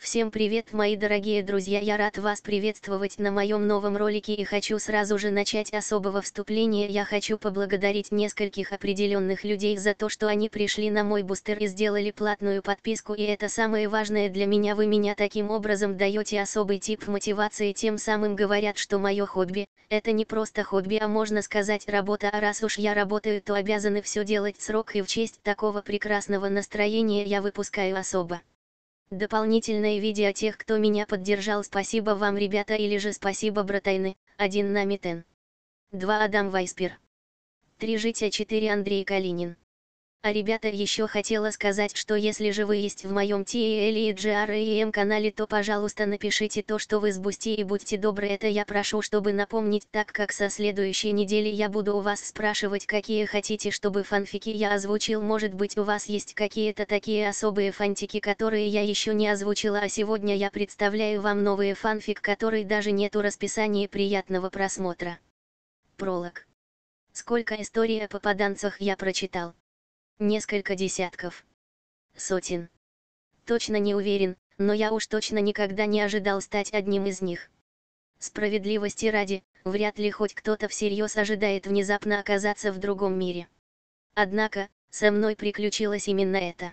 Всем привет, мои дорогие друзья, я рад вас приветствовать на моем новом ролике и хочу сразу же начать особого вступления. Я хочу поблагодарить нескольких определенных людей за то, что они пришли на мой бустер и сделали платную подписку, и это самое важное для меня. Вы меня таким образом даете особый тип мотивации, тем самым говорят, что мое хобби — это не просто хобби, а можно сказать работа, а раз уж я работаю, то обязаны все делать в срок, и в честь такого прекрасного настроения я выпускаю особо дополнительное видео тех, кто меня поддержал. Спасибо вам, ребята, или же спасибо, братайны. 1 Намитен, 2 Адам Вайспер, 3 Житя, 4 Андрей Калинин. А ребята, еще хотела сказать, что если же вы есть в моем TEL и GREM канале, то пожалуйста напишите то, что вы с Бусти, и будьте добры, это я прошу, чтобы напомнить, так как со следующей недели я буду у вас спрашивать, какие хотите, чтобы фанфики я озвучил. Может быть, у вас есть какие-то такие особые фантики, которые я еще не озвучила, а сегодня я представляю вам новый фанфик, который даже нету расписания. Приятного просмотра. Пролог. Сколько историй о попаданцах я прочитал? Несколько десятков. Сотен. Точно не уверен, но я уж точно никогда не ожидал стать одним из них. Справедливости ради, вряд ли хоть кто-то всерьез ожидает внезапно оказаться в другом мире. Однако, со мной приключилось именно это.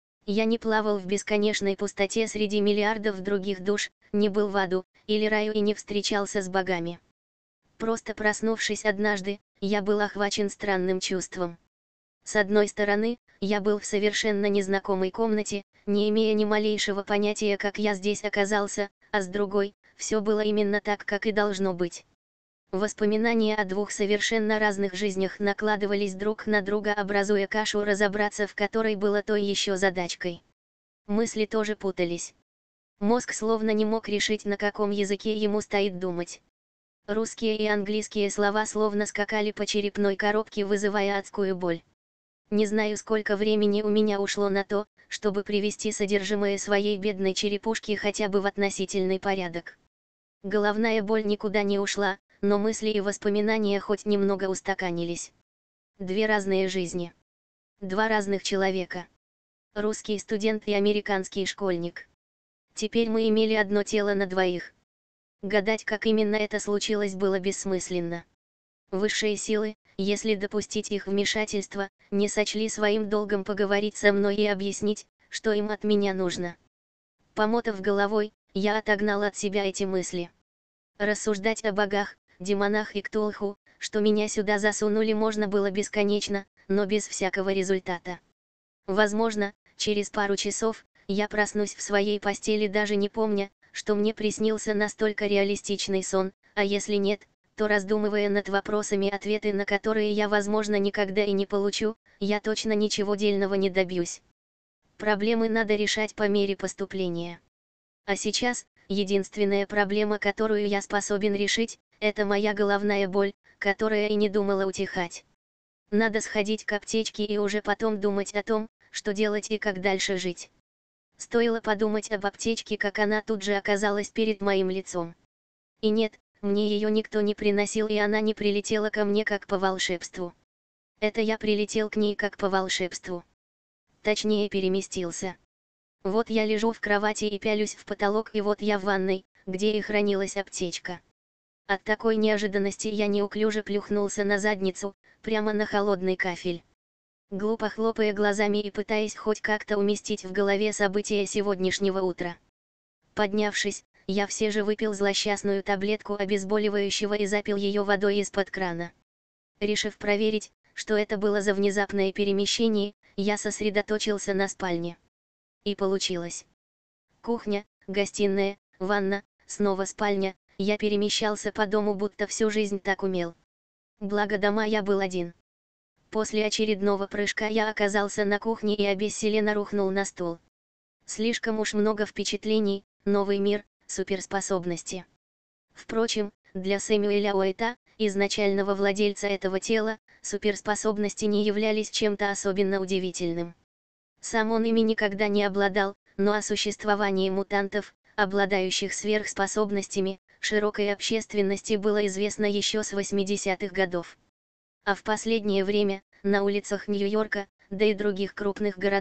Я не плавал в бесконечной пустоте среди миллиардов других душ, не был в аду или раю и не встречался с богами. Просто проснувшись однажды, я был охвачен странным чувством. С одной стороны, я был в совершенно незнакомой комнате, не имея ни малейшего понятия, как я здесь оказался, а с другой, все было именно так, как и должно быть. Воспоминания о двух совершенно разных жизнях накладывались друг на друга, образуя кашу, разобраться в которой было той еще задачкой. Мысли тоже путались. Мозг словно не мог решить, на каком языке ему стоит думать. Русские и английские слова словно скакали по черепной коробке, вызывая адскую боль. Не знаю, сколько времени у меня ушло на то, чтобы привести содержимое своей бедной черепушки хотя бы в относительный порядок. Головная боль никуда не ушла, но мысли и воспоминания хоть немного устаканились. Две разные жизни. Два разных человека. Русский студент и американский школьник. Теперь мы имели одно тело на двоих. Гадать, как именно это случилось, было бессмысленно. Высшие силы, если допустить их вмешательство, не сочли своим долгом поговорить со мной и объяснить, что им от меня нужно. Помотав головой, я отогнал от себя эти мысли. Рассуждать о богах, демонах и Ктулху, что меня сюда засунули, можно было бесконечно, но без всякого результата. Возможно, через пару часов, я проснусь в своей постели, даже не помня, что мне приснился настолько реалистичный сон, а если нет, то раздумывая над вопросами, ответы на которые я, возможно, никогда и не получу, я точно ничего дельного не добьюсь. Проблемы надо решать по мере поступления. А сейчас, единственная проблема, которую я способен решить, это моя головная боль, которая и не думала утихать. Надо сходить к аптечке и уже потом думать о том, что делать и как дальше жить. Стоило подумать об аптечке, как она тут же оказалась перед моим лицом. И нет, мне ее никто не приносил, и она не прилетела ко мне как по волшебству. Это я прилетел к ней как по волшебству. Точнее, переместился. Вот я лежу в кровати и пялюсь в потолок, и вот я в ванной, где и хранилась аптечка. От такой неожиданности я неуклюже плюхнулся на задницу, прямо на холодный кафель. Глупо хлопая глазами и пытаясь хоть как-то уместить в голове события сегодняшнего утра. Поднявшись, я все же выпил злосчастную таблетку обезболивающего и запил ее водой из-под крана. Решив проверить, что это было за внезапное перемещение, я сосредоточился на спальне. И получилось. Кухня, гостиная, ванна, снова спальня, я перемещался по дому, будто всю жизнь так умел. Благо дома я был один. После очередного прыжка я оказался на кухне и обессиленно рухнул на стул. Слишком уж много впечатлений, новый мир, суперспособности. Впрочем, для Сэмюэля Уайта, изначального владельца этого тела, суперспособности не являлись чем-то особенно удивительным. Сам он ими никогда не обладал, но о существовании мутантов, обладающих сверхспособностями, широкой общественности было известно еще с 80-х годов. А в последнее время, на улицах Нью-Йорка, да и других крупных городах,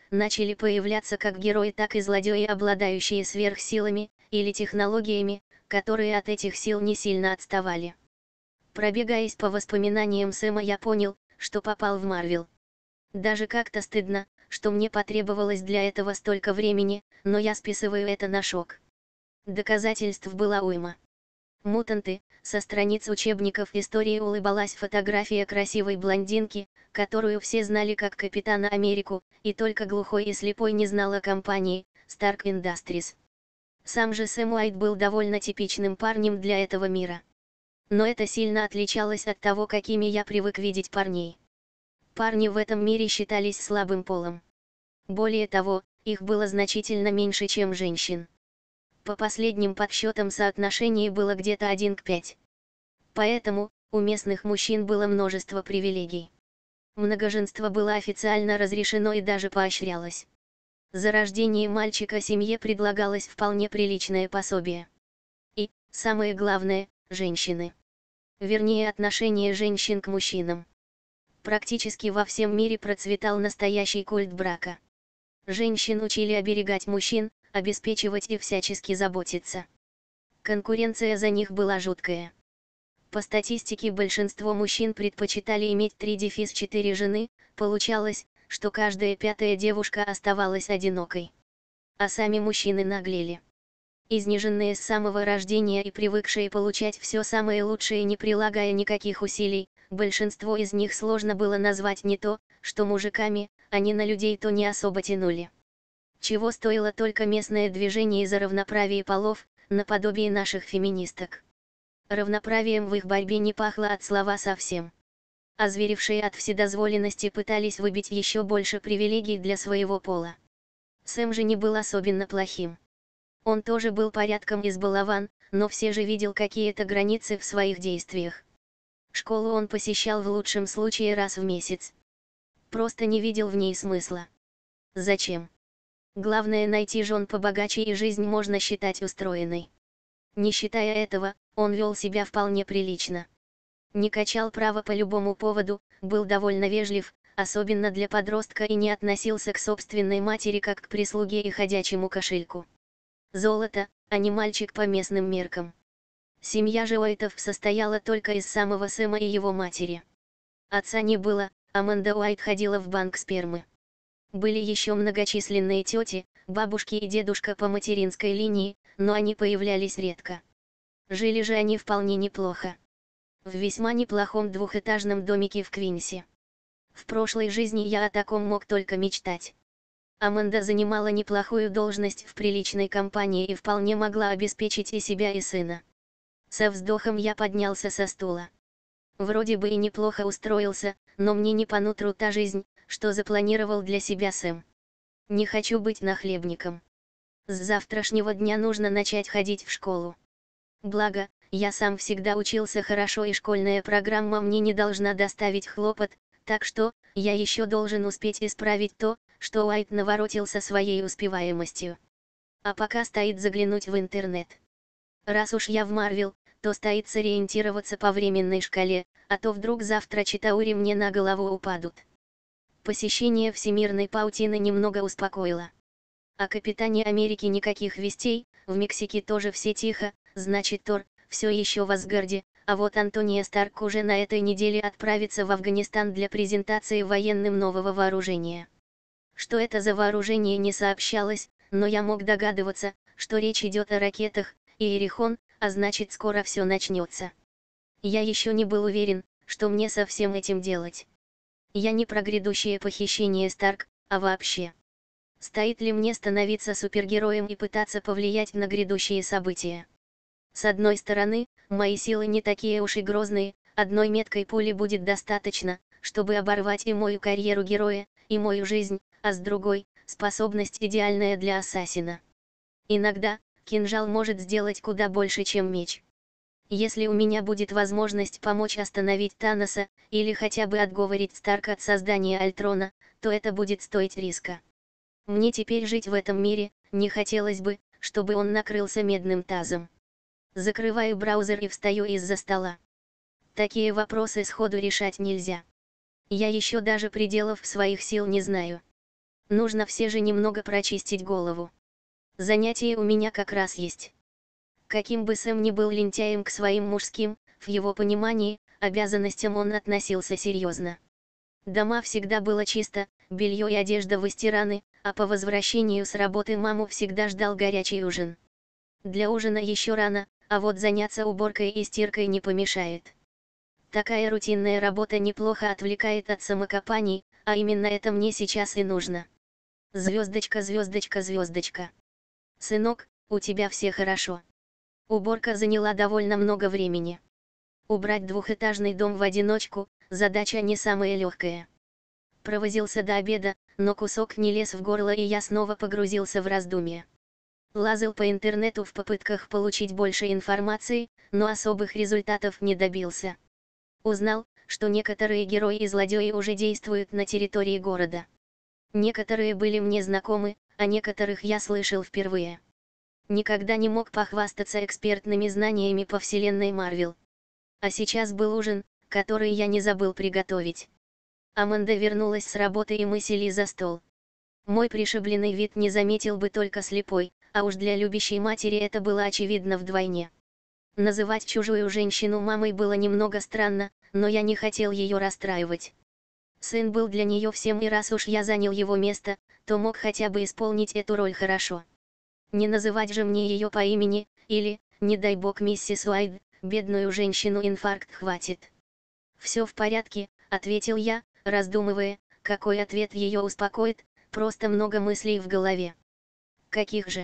начали появляться как герои, так и злодеи, обладающие сверхсилами, или технологиями, которые от этих сил не сильно отставали. Пробегаясь по воспоминаниям Сэма, я понял, что попал в Марвел. Даже как-то стыдно, что мне потребовалось для этого столько времени, но я списываю это на шок. Доказательств была уйма. «Мутанты», со страниц учебников истории улыбалась фотография красивой блондинки, которую все знали как Капитана Америку, и только глухой и слепой не знал о компании Stark Industries. Сам же Сэм Уайт был довольно типичным парнем для этого мира. Но это сильно отличалось от того, какими я привык видеть парней. Парни в этом мире считались слабым полом. Более того, их было значительно меньше, чем женщин. По последним подсчетам соотношение было где-то 1 к 5. Поэтому, у местных мужчин было множество привилегий. Многоженство было официально разрешено и даже поощрялось. За рождение мальчика семье предлагалось вполне приличное пособие. И, самое главное, женщины. Вернее, отношение женщин к мужчинам. Практически во всем мире процветал настоящий культ брака. Женщин учили оберегать мужчин, обеспечивать и всячески заботиться. Конкуренция за них была жуткая. По статистике, большинство мужчин предпочитали иметь 3-4 жены, получалось, что каждая 5-я девушка оставалась одинокой. А сами мужчины наглели. Изнеженные с самого рождения и привыкшие получать все самое лучшее, не прилагая никаких усилий, большинство из них сложно было назвать не то, что мужиками, они на людей то не особо тянули. Чего стоило только местное движение за равноправие полов, наподобие наших феминисток. Равноправием в их борьбе не пахло от слова совсем. Озверевшие от вседозволенности пытались выбить еще больше привилегий для своего пола. Сэм же не был особенно плохим. Он тоже был порядком избалован, но все же видел какие-то границы в своих действиях. Школу он посещал в лучшем случае раз в месяц. Просто не видел в ней смысла. Зачем? Главное найти жен побогаче, и жизнь можно считать устроенной. Не считая этого, он вел себя вполне прилично. Не качал права по любому поводу, был довольно вежлив, особенно для подростка, и не относился к собственной матери как к прислуге и ходячему кошельку. Золото, а не мальчик по местным меркам. Семья же Уайтов состояла только из самого Сэма и его матери. Отца не было, Аманда Уайт ходила в банк спермы. Были еще многочисленные тети, бабушки и дедушка по материнской линии, но они появлялись редко. Жили же они вполне неплохо. В весьма неплохом двухэтажном домике в Квинсе. В прошлой жизни я о таком мог только мечтать. Аманда занимала неплохую должность в приличной компании и вполне могла обеспечить и себя, и сына. Со вздохом я поднялся со стула. Вроде бы и неплохо устроился, но мне не по нутру та жизнь, что запланировал для себя Сэм. Не хочу быть нахлебником. С завтрашнего дня нужно начать ходить в школу. Благо, я сам всегда учился хорошо, и школьная программа мне не должна доставить хлопот, так что, я еще должен успеть исправить то, что Уайт наворотил со своей успеваемостью. А пока стоит заглянуть в интернет. Раз уж я в Марвел, то стоит сориентироваться по временной шкале, а то вдруг завтра Читаури мне на голову упадут. Посещение всемирной паутины немного успокоило. О Капитане Америки никаких вестей, в Мексике тоже все тихо, значит Тор все еще в Асгарде, а вот Антония Старк уже на этой неделе отправится в Афганистан для презентации военным нового вооружения. Что это за вооружение, не сообщалось, но я мог догадываться, что речь идет о ракетах, и Иерихон, а значит скоро все начнется. Я еще не был уверен, что мне со всем этим делать. Я не про грядущее похищение Старк, а вообще. Стоит ли мне становиться супергероем и пытаться повлиять на грядущие события? С одной стороны, мои силы не такие уж и грозные, одной меткой пули будет достаточно, чтобы оборвать и мою карьеру героя, и мою жизнь, а с другой, способность идеальная для ассасина. Иногда, кинжал может сделать куда больше, чем меч. Если у меня будет возможность помочь остановить Таноса, или хотя бы отговорить Старка от создания Альтрона, то это будет стоить риска. Мне теперь жить в этом мире, не хотелось бы, чтобы он накрылся медным тазом. Закрываю браузер и встаю из-за стола. Такие вопросы сходу решать нельзя. Я еще даже пределов своих сил не знаю. Нужно все же немного прочистить голову. Занятия у меня как раз есть. Каким бы Сэм ни был лентяем к своим мужским, в его понимании, обязанностям он относился серьезно. Дома всегда было чисто, белье и одежда выстираны, а по возвращению с работы маму всегда ждал горячий ужин. Для ужина еще рано, а вот заняться уборкой и стиркой не помешает. Такая рутинная работа неплохо отвлекает от самокопаний, а именно это мне сейчас и нужно. Звездочка, звездочка, звездочка. Сынок, у тебя все хорошо. Уборка заняла довольно много времени. Убрать двухэтажный дом в одиночку – задача не самая легкая. Провозился до обеда, но кусок не лез в горло, и я снова погрузился в раздумья. Лазил по интернету в попытках получить больше информации, но особых результатов не добился. Узнал, что некоторые герои и злодеи уже действуют на территории города. Некоторые были мне знакомы, а некоторых я слышал впервые. Никогда не мог похвастаться экспертными знаниями по вселенной Марвел. А сейчас был ужин, который я не забыл приготовить. Аманда вернулась с работы, и мы сели за стол. Мой пришибленный вид не заметил бы только слепой, а уж для любящей матери это было очевидно вдвойне. Называть чужую женщину мамой было немного странно, но я не хотел ее расстраивать. Сын был для нее всем, и раз уж я занял его место, то мог хотя бы исполнить эту роль хорошо. Не называть же мне ее по имени, или, не дай бог, миссис Уайд, бедную женщину инфаркт хватит. «Все в порядке», — ответил я, раздумывая, какой ответ ее успокоит, просто много мыслей в голове. Каких же?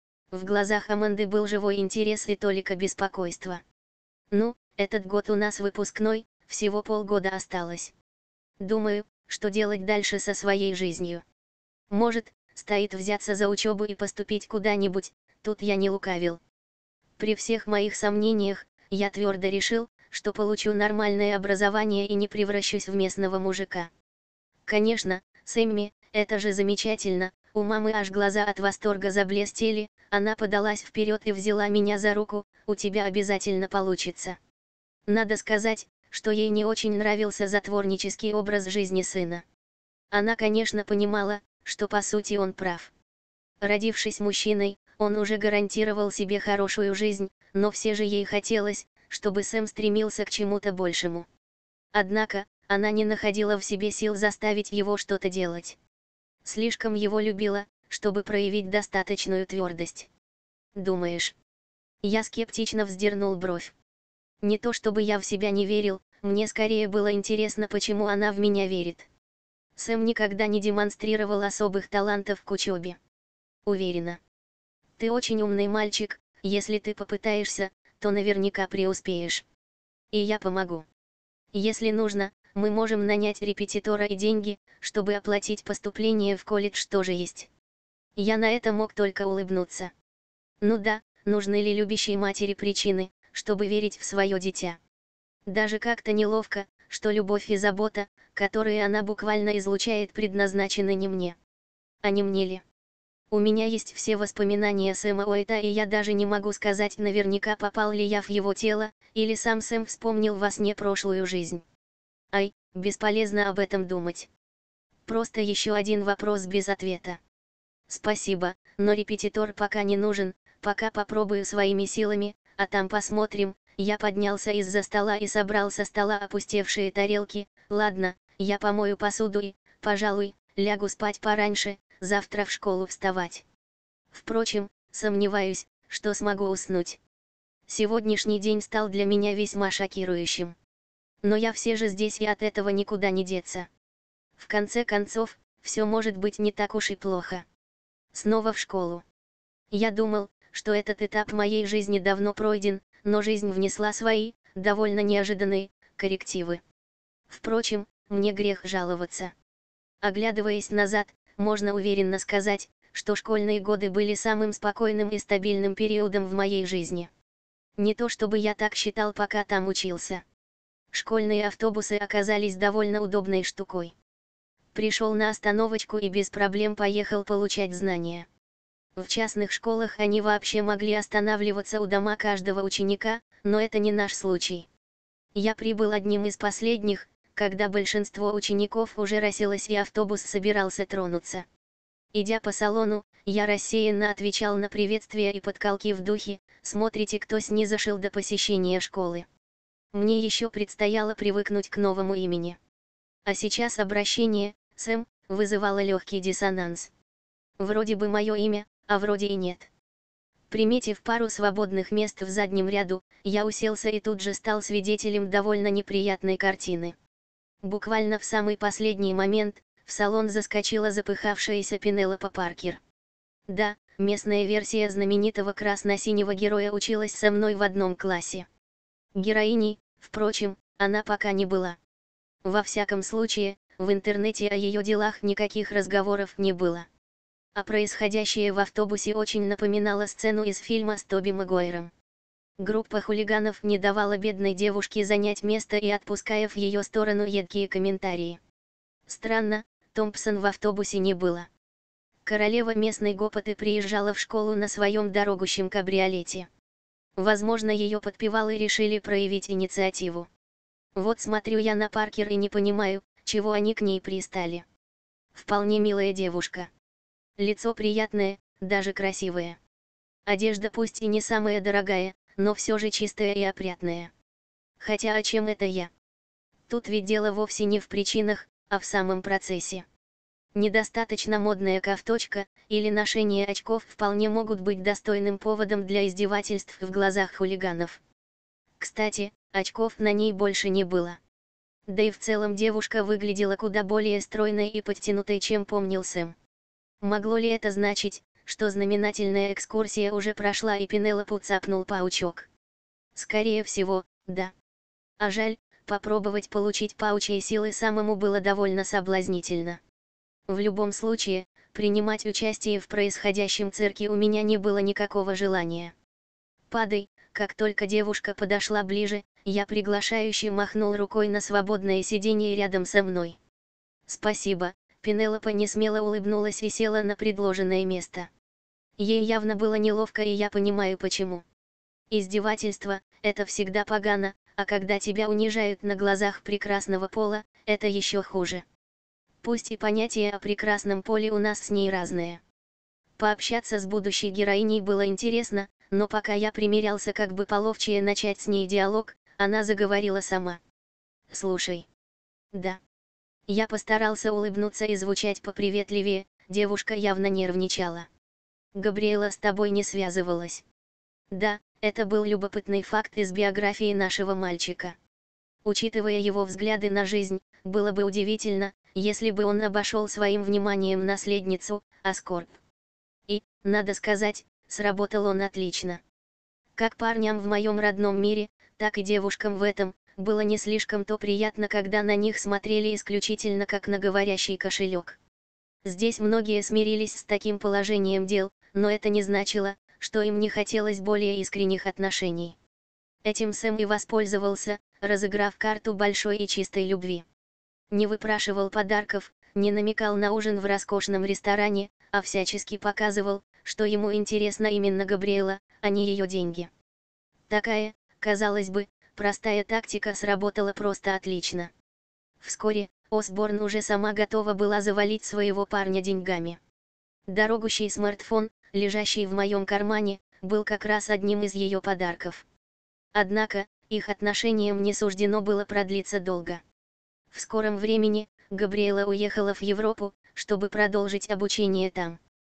В глазах Аманды был живой интерес и толика беспокойства. «Ну, этот год у нас выпускной, всего полгода осталось. Думаю, что делать дальше со своей жизнью. Может, стоит взяться за учебу и поступить куда-нибудь», тут я не лукавил. При всех моих сомнениях, я твердо решил, что получу нормальное образование и не превращусь в местного мужика. Конечно, Сэмми, это же замечательно, у мамы аж глаза от восторга заблестели, она подалась вперед и взяла меня за руку, у тебя обязательно получится. Надо сказать, что ей не очень нравился затворнический образ жизни сына. Она, конечно, понимала, что по сути он прав. Родившись мужчиной, он уже гарантировал себе хорошую жизнь, но все же ей хотелось, чтобы Сэм стремился к чему-то большему. Однако, она не находила в себе сил заставить его что-то делать. Слишком его любила, чтобы проявить достаточную твердость. «Думаешь?» Я скептично вздернул бровь. Не то чтобы я в себя не верил, мне скорее было интересно, почему она в меня верит. Сэм никогда не демонстрировал особых талантов к учебе. Уверена. Ты очень умный мальчик, если ты попытаешься, то наверняка преуспеешь. И я помогу. Если нужно, мы можем нанять репетитора, и деньги, чтобы оплатить поступление в колледж, тоже есть. Я на это мог только улыбнуться. Ну да, нужны ли любящей матери причины, чтобы верить в свое дитя? Даже как-то неловко, что любовь и забота, которые она буквально излучает, предназначены не мне. А не мне ли? У меня есть все воспоминания Сэма Уайта, и я даже не могу сказать наверняка, попал ли я в его тело, или сам Сэм вспомнил во сне прошлую жизнь. Ай, бесполезно об этом думать. Просто еще один вопрос без ответа. Спасибо, но репетитор пока не нужен, пока попробую своими силами, а там посмотрим. Я поднялся из-за стола и собрал со стола опустевшие тарелки. Ладно, я помою посуду и, пожалуй, лягу спать пораньше, завтра в школу вставать. Впрочем, сомневаюсь, что смогу уснуть. Сегодняшний день стал для меня весьма шокирующим. Но я все же здесь, и от этого никуда не деться. В конце концов, все может быть не так уж и плохо. Снова в школу. Я думал, что этот этап моей жизни давно пройден, но жизнь внесла свои, довольно неожиданные, коррективы. Впрочем, мне грех жаловаться. Оглядываясь назад, можно уверенно сказать, что школьные годы были самым спокойным и стабильным периодом в моей жизни. Не то чтобы я так считал, пока там учился. Школьные автобусы оказались довольно удобной штукой. Пришел на остановочку и без проблем поехал получать знания. В частных школах они вообще могли останавливаться у дома каждого ученика, но это не наш случай. Я прибыл одним из последних, когда большинство учеников уже расселось и автобус собирался тронуться. Идя по салону, я рассеянно отвечал на приветствия и подколки в духе: «Смотрите, кто снизошел до посещения школы». Мне еще предстояло привыкнуть к новому имени. А сейчас обращение «Сэм» вызывало легкий диссонанс. Вроде бы мое имя, а вроде и нет. Приметив пару свободных мест в заднем ряду, я уселся и тут же стал свидетелем довольно неприятной картины. Буквально в самый последний момент в салон заскочила запыхавшаяся Пенелопа Паркер. Да, местная версия знаменитого красно-синего героя училась со мной в одном классе. Героиней, впрочем, она пока не была. Во всяком случае, в интернете о ее делах никаких разговоров не было. А происходящее в автобусе очень напоминало сцену из фильма с Тоби Магуайром. Группа хулиганов не давала бедной девушке занять место и отпуская в ее сторону едкие комментарии. Странно, Томпсон в автобусе не было. Королева местной гопоты приезжала в школу на своем дорогущем кабриолете. Возможно, ее подпевалы решили проявить инициативу. Вот смотрю я на Паркер и не понимаю, чего они к ней пристали. Вполне милая девушка. Лицо приятное, даже красивое. Одежда пусть и не самая дорогая, но все же чистая и опрятная. Хотя о чем это я? Тут ведь дело вовсе не в причинах, а в самом процессе. Недостаточно модная кофточка или ношение очков вполне могут быть достойным поводом для издевательств в глазах хулиганов. Кстати, очков на ней больше не было. Да и в целом девушка выглядела куда более стройной и подтянутой, чем помнил Сэм. Могло ли это значить, что знаменательная экскурсия уже прошла и Пенелопу цапнул паучок? Скорее всего, да. А жаль, попробовать получить паучьи силы самому было довольно соблазнительно. В любом случае, принимать участие в происходящем цирке у меня не было никакого желания. «Падай!» Как только девушка подошла ближе, я приглашающе махнул рукой на свободное сиденье рядом со мной. «Спасибо», Пенелопа несмело улыбнулась и села на предложенное место. Ей явно было неловко, и я понимаю почему. Издевательство – это всегда погано, а когда тебя унижают на глазах прекрасного пола, это еще хуже. Пусть и понятие о прекрасном поле у нас с ней разное. Пообщаться с будущей героиней было интересно, но пока я примерялся как бы половчее начать с ней диалог, она заговорила сама. «Слушай». «Да». Я постарался улыбнуться и звучать поприветливее, девушка явно нервничала. «Габриэла с тобой не связывалась?» «Да, это был любопытный факт из биографии нашего мальчика. Учитывая его взгляды на жизнь, было бы удивительно, если бы он обошел своим вниманием наследницу, Аскорб. И, надо сказать, сработал он отлично. Как парням в моем родном мире, так и девушкам в этом, было не слишком-то приятно, когда на них смотрели исключительно как на говорящий кошелек. Здесь многие смирились с таким положением дел, но это не значило, что им не хотелось более искренних отношений. Этим Сэм и воспользовался, разыграв карту большой и чистой любви. Не выпрашивал подарков, не намекал на ужин в роскошном ресторане, а всячески показывал, что ему интересна именно Габриэла, а не ее деньги. Такая, казалось бы, простая тактика сработала просто отлично. Вскоре, Осборн уже сама готова была завалить своего парня деньгами. Дорогущий смартфон, лежащий в моем кармане, был как раз одним из ее подарков. Однако, их отношениям не суждено было продлиться долго. В скором времени, Габриэла уехала в Европу, чтобы продолжить обучение там.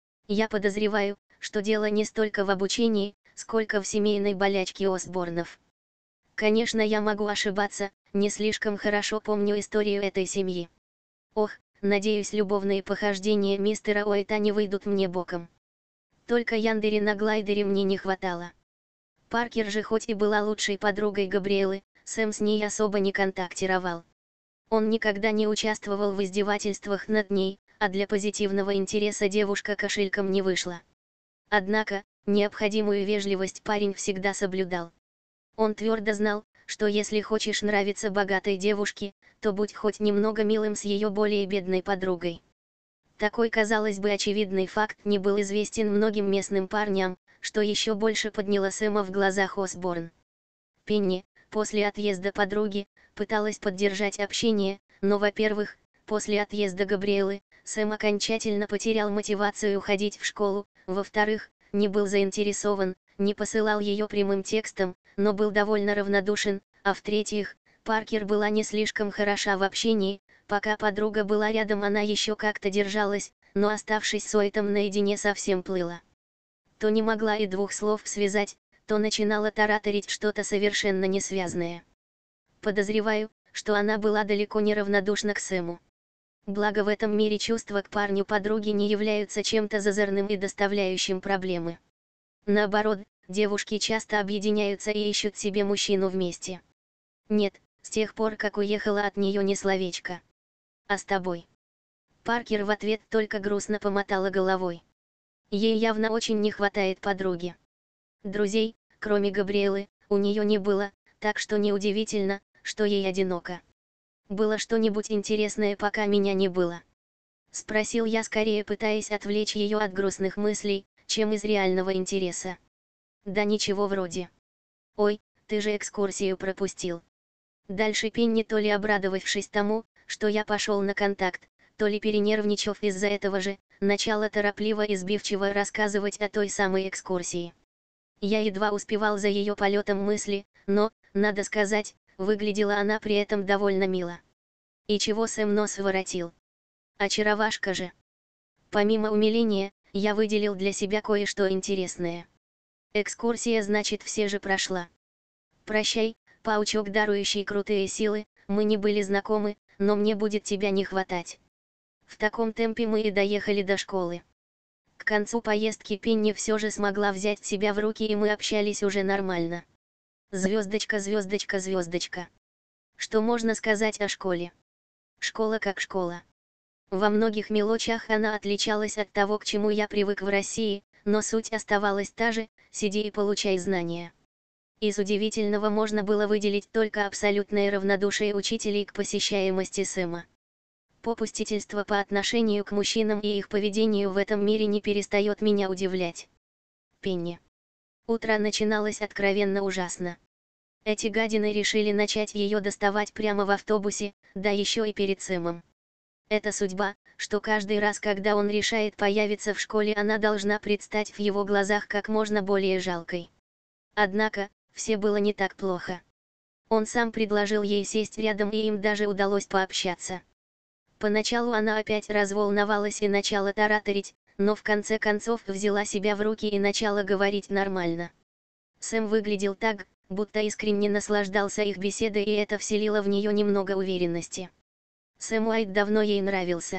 Я подозреваю, что дело не столько в обучении, сколько в семейной болячке Осборнов. Конечно, я могу ошибаться, не слишком хорошо помню историю этой семьи. Ох, надеюсь, любовные похождения мистера Уайта не выйдут мне боком. Только яндери на глайдере мне не хватало. Паркер же хоть и была лучшей подругой Габриэлы, Сэм с ней особо не контактировал. Он никогда не участвовал в издевательствах над ней, а для позитивного интереса девушка кошельком не вышла. Однако, необходимую вежливость парень всегда соблюдал. Он твердо знал, что если хочешь нравиться богатой девушке, то будь хоть немного милым с ее более бедной подругой. Такой, казалось бы, очевидный факт не был известен многим местным парням, что еще больше подняло Сэма в глазах Осборн. Пенни, после отъезда подруги, пыталась поддержать общение, но, во-первых, после отъезда Габриэлы, Сэм окончательно потерял мотивацию ходить в школу, во-вторых, не был заинтересован, не посылал ее прямым текстом, но был довольно равнодушен, а в-третьих, Паркер была не слишком хороша в общении, пока подруга была рядом она еще как-то держалась, но оставшись с Уэйтом наедине совсем плыла. То не могла и двух слов связать, то начинала тараторить что-то совершенно несвязное. Подозреваю, что она была далеко не равнодушна к Сэму. Благо в этом мире чувства к парню подруги не являются чем-то зазорным и доставляющим проблемы. Наоборот, девушки часто объединяются и ищут себе мужчину вместе. Нет, с тех пор как уехала от нее ни словечко. А с тобой? Паркер в ответ только грустно помотала головой. Ей явно очень не хватает подруги. Друзей, кроме Габриэлы, у нее не было, так что неудивительно, что ей одиноко. Было что-нибудь интересное, пока меня не было? Спросил я, скорее пытаясь отвлечь ее от грустных мыслей, чем из реального интереса. Да ничего вроде. Ой, ты же экскурсию пропустил. Дальше Пенни, то ли обрадовавшись тому, что я пошел на контакт, то ли перенервничав из-за этого же, начала торопливо и сбивчиво рассказывать о той самой экскурсии. Я едва успевал за ее полетом мысли, но, надо сказать, выглядела она при этом довольно мило. И чего Сэм нос воротил? Очаровашка же. Помимо умиления, я выделил для себя кое-что интересное. Экскурсия, значит, все же прошла. Прощай, паучок, дарующий крутые силы, мы не были знакомы, но мне будет тебя не хватать. В таком темпе мы и доехали до школы. К концу поездки Пенни все же смогла взять себя в руки, и мы общались уже нормально. Звездочка, звездочка, звездочка. Что можно сказать о школе? Школа как школа. Во многих мелочах она отличалась от того, к чему я привык в России, но суть оставалась та же: сиди и получай знания. Из удивительного можно было выделить только абсолютное равнодушие учителей к посещаемости Сэма. Попустительство по отношению к мужчинам и их поведению в этом мире не перестает меня удивлять. Пенни. Утро начиналось откровенно ужасно. Эти гадины решили начать ее доставать прямо в автобусе, да еще и перед Сэмом. Это судьба, что каждый раз, когда он решает появиться в школе, она должна предстать в его глазах как можно более жалкой. Однако, все было не так плохо. Он сам предложил ей сесть рядом, и им даже удалось пообщаться. Поначалу она опять разволновалась и начала тараторить, но в конце концов взяла себя в руки и начала говорить нормально. Сэм выглядел так, будто искренне наслаждался их беседой, и это вселило в нее немного уверенности. Сэм Уайт давно ей нравился.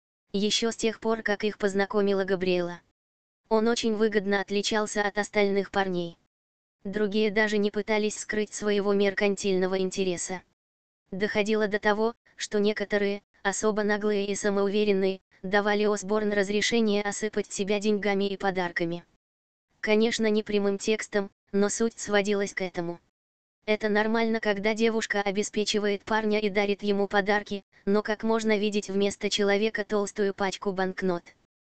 Еще с тех пор, как их познакомила Габриэла. Он очень выгодно отличался от остальных парней. Другие даже не пытались скрыть своего меркантильного интереса. Доходило до того, что некоторые, особо наглые и самоуверенные, давали Осборн разрешение осыпать себя деньгами и подарками. Конечно, не прямым текстом, но суть сводилась к этому. Это нормально, когда девушка обеспечивает парня и дарит ему подарки, но как можно видеть вместо человека толстую пачку банкнот?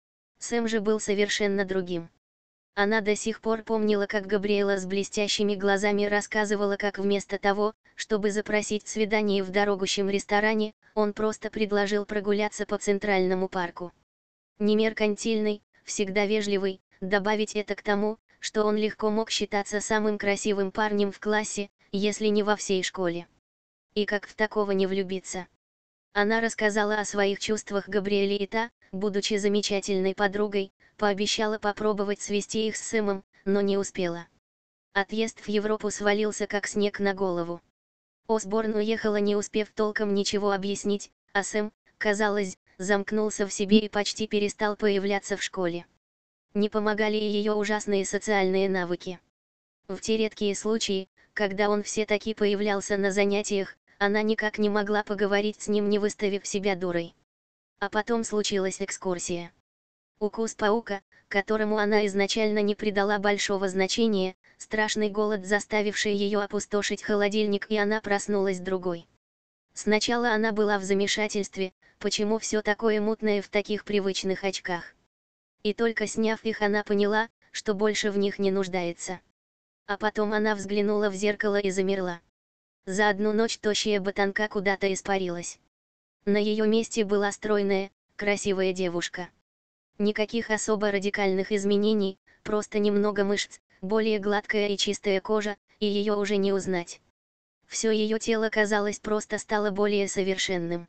Сэм же был совершенно другим. Она до сих пор помнила, как Габриэла с блестящими глазами рассказывала, как вместо того, чтобы запросить свидание в дорогущем ресторане, он просто предложил прогуляться по Центральному парку. Не меркантильный, всегда вежливый, добавить это к тому, что он легко мог считаться самым красивым парнем в классе, если не во всей школе. И как в такого не влюбиться? Она рассказала о своих чувствах Габриэле, и та, будучи замечательной подругой, пообещала попробовать свести их с Сэмом, но не успела. Отъезд в Европу свалился как снег на голову. Осборн уехала, не успев толком ничего объяснить, а Сэм, казалось, замкнулся в себе и почти перестал появляться в школе. Не помогали и ее ужасные социальные навыки. В те редкие случаи, когда он все-таки появлялся на занятиях, она никак не могла поговорить с ним, не выставив себя дурой. А потом случилась экскурсия. Укус паука, которому она изначально не придала большого значения, страшный голод, заставивший ее опустошить холодильник, и она проснулась другой. Сначала она была в замешательстве, почему все такое мутное в таких привычных очках. И только сняв их, она поняла, что больше в них не нуждается. А потом она взглянула в зеркало и замерла. За одну ночь тощая ботанка куда-то испарилась. На ее месте была стройная, красивая девушка. Никаких особо радикальных изменений, просто немного мышц, более гладкая и чистая кожа, и ее уже не узнать. Все ее тело, казалось, просто стало более совершенным.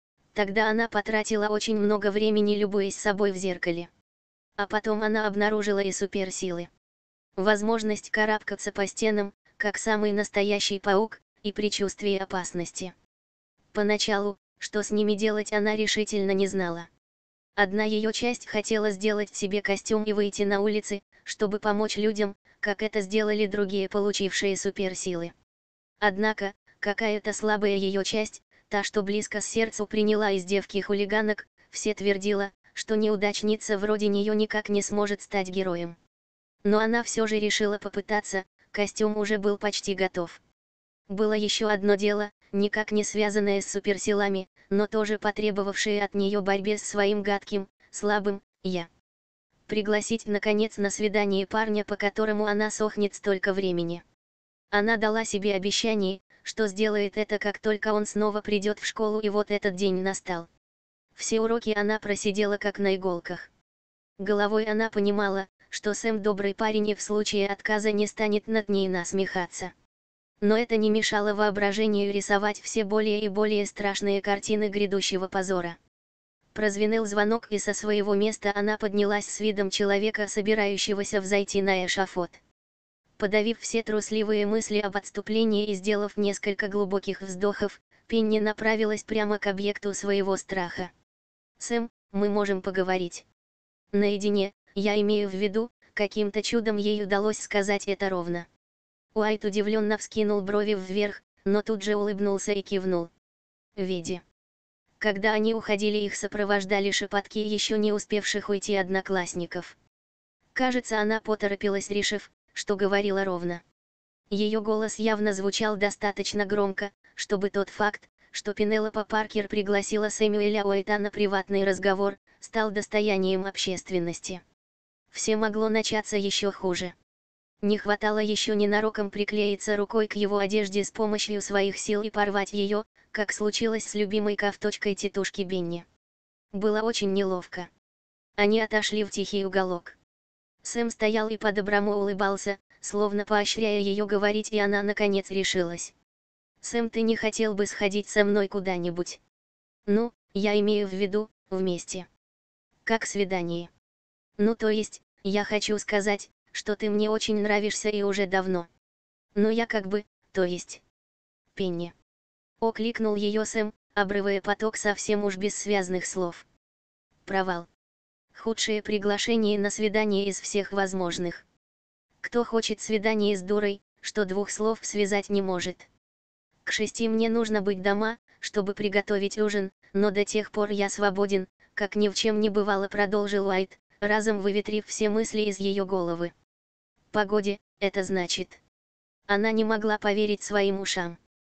Тогда она потратила очень много времени, любуясь собой в зеркале. А потом она обнаружила и суперсилы. Возможность карабкаться по стенам, как самый настоящий паук, и предчувствие опасности. Поначалу, что с ними делать, она решительно не знала. Одна ее часть хотела сделать себе костюм и выйти на улицы, чтобы помочь людям, как это сделали другие, получившие суперсилы. Однако, какая-то слабая ее часть, та, что близко к сердцу приняла из девки-хулиганок, все твердила, что неудачница вроде нее никак не сможет стать героем. Но она все же решила попытаться, костюм уже был почти готов. Было еще одно дело, никак не связанное с суперсилами, но тоже потребовавшее от нее борьбы с своим гадким, слабым «я». Пригласить, наконец, на свидание парня, по которому она сохнет столько времени. Она дала себе обещание, что сделает это, как только он снова придет в школу, и вот этот день настал. Все уроки она просидела как на иголках. Головой она понимала, что Сэм добрый парень и в случае отказа не станет над ней насмехаться. Но это не мешало воображению рисовать все более и более страшные картины грядущего позора. Прозвенел звонок, и со своего места она поднялась с видом человека, собирающегося взойти на эшафот. Подавив все трусливые мысли об отступлении и сделав несколько глубоких вздохов, Пенни направилась прямо к объекту своего страха. «Сэм, мы можем поговорить. Наедине, я имею в виду», каким-то чудом ей удалось сказать это ровно. Уайт удивленно вскинул брови вверх, но тут же улыбнулся и кивнул. «Види». Когда они уходили, их сопровождали шепотки еще не успевших уйти одноклассников. Кажется, она поторопилась, решив, что говорила ровно. Ее голос явно звучал достаточно громко, чтобы тот факт, что Пенелопа Паркер пригласила Сэмюэля Уайта на приватный разговор, стал достоянием общественности. Все могло начаться еще хуже. Не хватало еще ненароком приклеиться рукой к его одежде с помощью своих сил и порвать ее, как случилось с любимой ковточкой тетушки Бенни. Было очень неловко. Они отошли в тихий уголок. Сэм стоял и по-доброму улыбался, словно поощряя ее говорить, и она наконец решилась. «Сэм, ты не хотел бы сходить со мной куда-нибудь?» «Ну, я имею в виду, вместе. Как свидание. Ну, то есть, я хочу сказать, что ты мне очень нравишься и уже давно. Но я как бы, то есть...» «Пенни». Окликнул ее Сэм, обрывая поток совсем уж бессвязных слов. Провал. Худшее приглашение на свидание из всех возможных. Кто хочет свидание с дурой, что двух слов связать не может? К 6 мне нужно быть дома, чтобы приготовить ужин, но до тех пор я свободен, как ни в чем не бывало, продолжил Уайт, разом выветрив все мысли из ее головы. Погоде, это значит. Она не могла поверить своим ушам.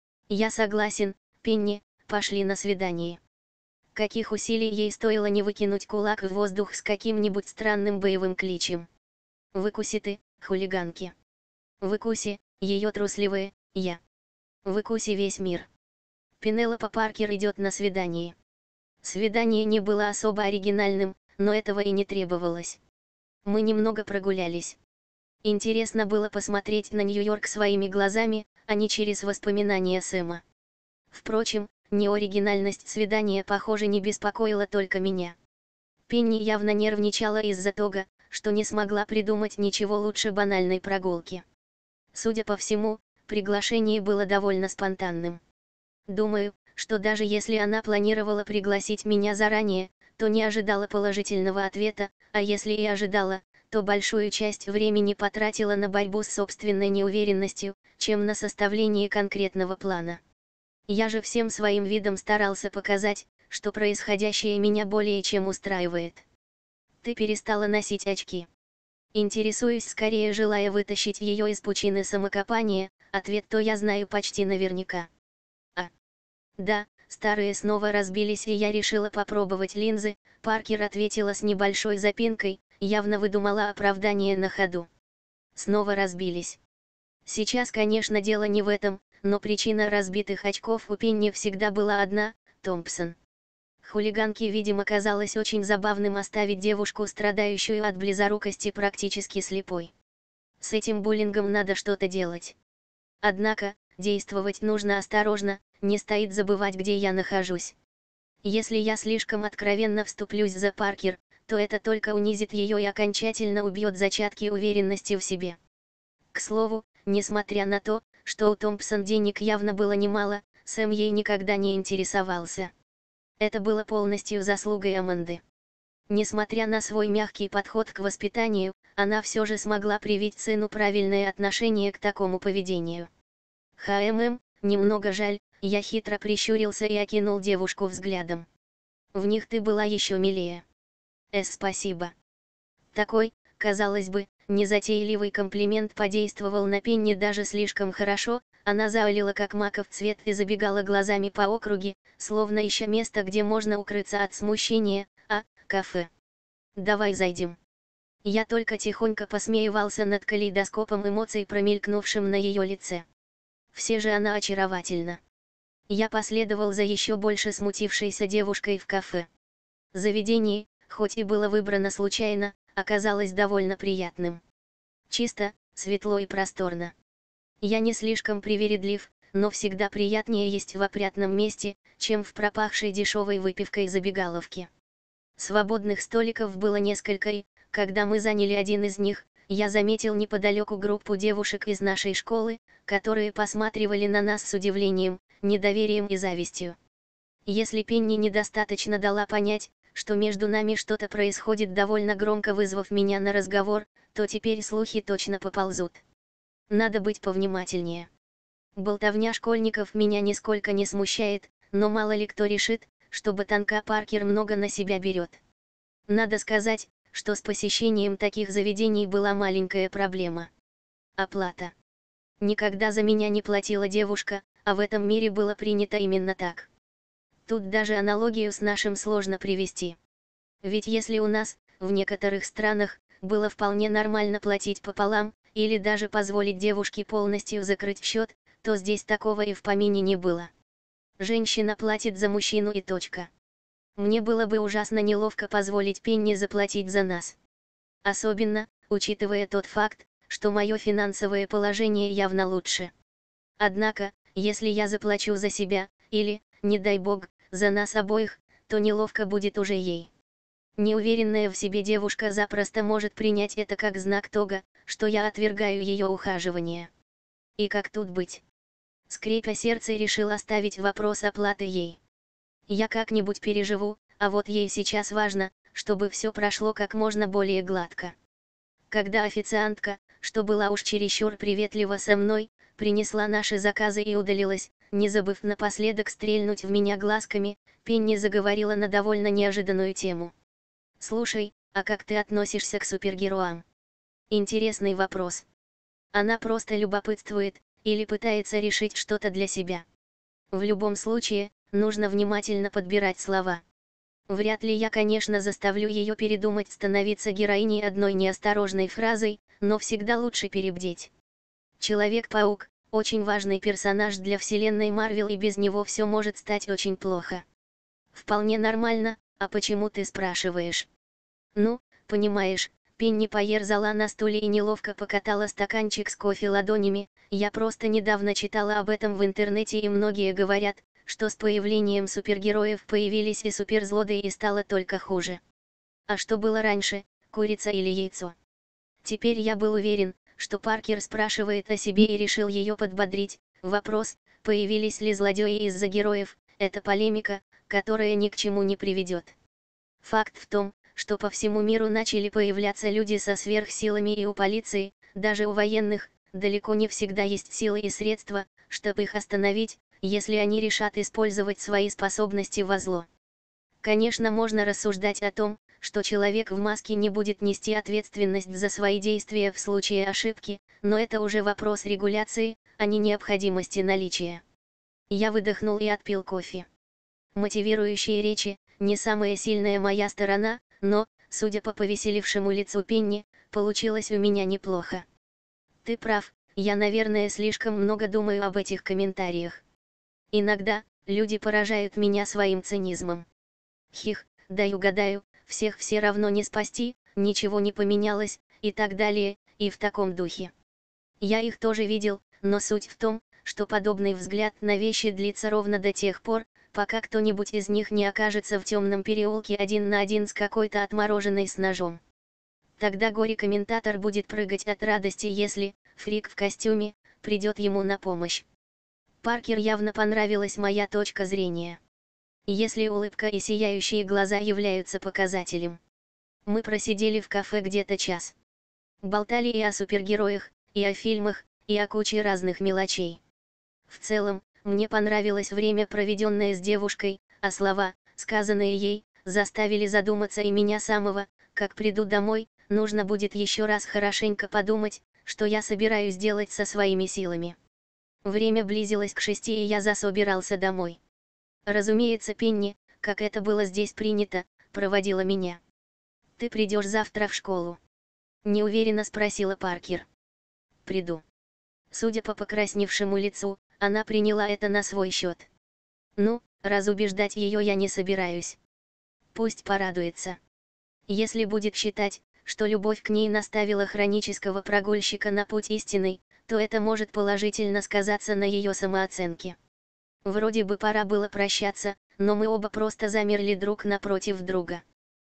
Я согласен, Пенни, пошли на свидание. Каких усилий ей стоило не выкинуть кулак в воздух с каким-нибудь странным боевым кличем. Выкуси ты, хулиганки. Выкуси, ее трусливые, я. Выкуси весь мир. Пенелопа Паркер идет на свидание. Свидание не было особо оригинальным, но этого и не требовалось. Мы немного прогулялись. Интересно было посмотреть на Нью-Йорк своими глазами, а не через воспоминания Сэма. Впрочем, неоригинальность свидания, похоже, не беспокоила только меня. Пенни явно нервничала из-за того, что не смогла придумать ничего лучше банальной прогулки. Судя по всему, приглашение было довольно спонтанным. Думаю, что даже если она планировала пригласить меня заранее, то не ожидала положительного ответа, а если и ожидала, то большую часть времени потратила на борьбу с собственной неуверенностью, чем на составление конкретного плана. Я же всем своим видом старался показать, что происходящее меня более чем устраивает. Ты перестала носить очки. Интересуюсь, скорее желая вытащить ее из пучины самокопания, ответ то я знаю почти наверняка. Да, старые снова разбились, и я решила попробовать линзы, Паркер ответила с небольшой запинкой, явно выдумала оправдание на ходу. Снова разбились. Сейчас, конечно, дело не в этом, но причина разбитых очков у Пенни всегда была одна — Томпсон. Хулиганке, видимо, казалось очень забавным оставить девушку, страдающую от близорукости, практически слепой. С этим буллингом надо что-то делать. Однако, действовать нужно осторожно, не стоит забывать, где я нахожусь. Если я слишком откровенно вступлюсь за Паркер, то это только унизит ее и окончательно убьет зачатки уверенности в себе. К слову, несмотря на то, что у Томпсон денег явно было немало, Сэм ей никогда не интересовался. Это было полностью заслугой Аманды. Несмотря на свой мягкий подход к воспитанию, она все же смогла привить сыну правильное отношение к такому поведению. Немного жаль, я хитро прищурился и окинул девушку взглядом. В них ты была еще милее. Спасибо. Такой, казалось бы, незатейливый комплимент подействовал на Пенни даже слишком хорошо, она заолела как маков цвет и забегала глазами по округе, словно ища место, где можно укрыться от смущения. Кафе. Давай зайдем. Я только тихонько посмеивался над калейдоскопом эмоций, промелькнувшим на ее лице. Все же она очаровательна. Я последовал за еще больше смутившейся девушкой в кафе. Заведение, хоть и было выбрано случайно, оказалось довольно приятным. Чисто, светло и просторно. Я не слишком привередлив, но всегда приятнее есть в опрятном месте, чем в пропахшей дешевой выпивкой забегаловке. Свободных столиков было несколько, и, когда мы заняли один из них, я заметил неподалеку группу девушек из нашей школы, которые посматривали на нас с удивлением, недоверием и завистью. Если Пенни недостаточно дала понять, что между нами что-то происходит, довольно громко вызвав меня на разговор, то теперь слухи точно поползут. Надо быть повнимательнее. Болтовня школьников меня нисколько не смущает, но мало ли кто решит, что ботанка Паркер много на себя берет. Надо сказать, что с посещением таких заведений была маленькая проблема. Оплата. Никогда за меня не платила девушка, а в этом мире было принято именно так. Тут даже аналогию с нашим сложно привести. Ведь если у нас, в некоторых странах, было вполне нормально платить пополам, или даже позволить девушке полностью закрыть счет, то здесь такого и в помине не было. Женщина платит за мужчину и точка. Мне было бы ужасно неловко позволить Пенни заплатить за нас. Особенно, учитывая тот факт, что мое финансовое положение явно лучше. Однако, если я заплачу за себя, или, не дай бог, за нас обоих, то неловко будет уже ей. Неуверенная в себе девушка запросто может принять это как знак того, что я отвергаю ее ухаживание. И как тут быть? Скрипя сердце, решил оставить вопрос оплаты ей. Я как-нибудь переживу, а вот ей сейчас важно, чтобы все прошло как можно более гладко. Когда официантка, что была уж чересчур приветлива со мной, принесла наши заказы и удалилась, не забыв напоследок стрельнуть в меня глазками, Пенни заговорила на довольно неожиданную тему. «Слушай, а как ты относишься к супергероям?» Интересный вопрос. Она просто любопытствует, или пытается решить что-то для себя. В любом случае, нужно внимательно подбирать слова. Вряд ли я, конечно, заставлю ее передумать становиться героиней одной неосторожной фразой, но всегда лучше перебдеть. Человек-паук – очень важный персонаж для вселенной Марвел, и без него все может стать очень плохо. Вполне нормально, а почему ты спрашиваешь? Ну, понимаешь, Пенни поерзала на стуле и неловко покатала стаканчик с кофе ладонями. Я просто недавно читала об этом в интернете, и многие говорят, что с появлением супергероев появились и суперзлодеи, и стало только хуже. А что было раньше, курица или яйцо? Теперь я был уверен, что Паркер спрашивает о себе, и решил ее подбодрить. Вопрос, появились ли злодеи из-за героев, это полемика, которая ни к чему не приведет. Факт в том, что по всему миру начали появляться люди со сверхсилами, и у полиции, даже у военных, далеко не всегда есть силы и средства, чтобы их остановить, если они решат использовать свои способности во зло. Конечно, можно рассуждать о том, что человек в маске не будет нести ответственность за свои действия в случае ошибки, но это уже вопрос регуляции, а не необходимости наличия. Я выдохнул и отпил кофе. Мотивирующие речи – не самая сильная моя сторона, но, судя по повеселившему лицу Пенни, получилось у меня неплохо. Ты прав, я, наверное, слишком много думаю об этих комментариях. Иногда, люди поражают меня своим цинизмом. Хих, дай угадаю, всех все равно не спасти, ничего не поменялось, и так далее, и в таком духе. Я их тоже видел, но суть в том, что подобный взгляд на вещи длится ровно до тех пор, пока кто-нибудь из них не окажется в темном переулке один на один с какой-то отмороженной с ножом. Тогда горе-комментатор будет прыгать от радости, если фрик в костюме придет ему на помощь. Паркер явно понравилась моя точка зрения. Если улыбка и сияющие глаза являются показателем. Мы просидели в кафе где-то час. Болтали и о супергероях, и о фильмах, и о куче разных мелочей. В целом, мне понравилось время, проведенное с девушкой, а слова, сказанные ей, заставили задуматься и меня самого. Как приду домой, нужно будет еще раз хорошенько подумать, что я собираюсь делать со своими силами. Время близилось к 6, и я засобирался домой. Разумеется, Пенни, как это было здесь принято, проводила меня. «Ты придешь завтра в школу?» — неуверенно спросила Паркер. «Приду». Судя по покрасневшему лицу, она приняла это на свой счет. Ну, разубеждать ее я не собираюсь. Пусть порадуется. Если будет считать, что любовь к ней наставила хронического прогульщика на путь истинный, то это может положительно сказаться на ее самооценке. Вроде бы пора было прощаться, но мы оба просто замерли друг напротив друга.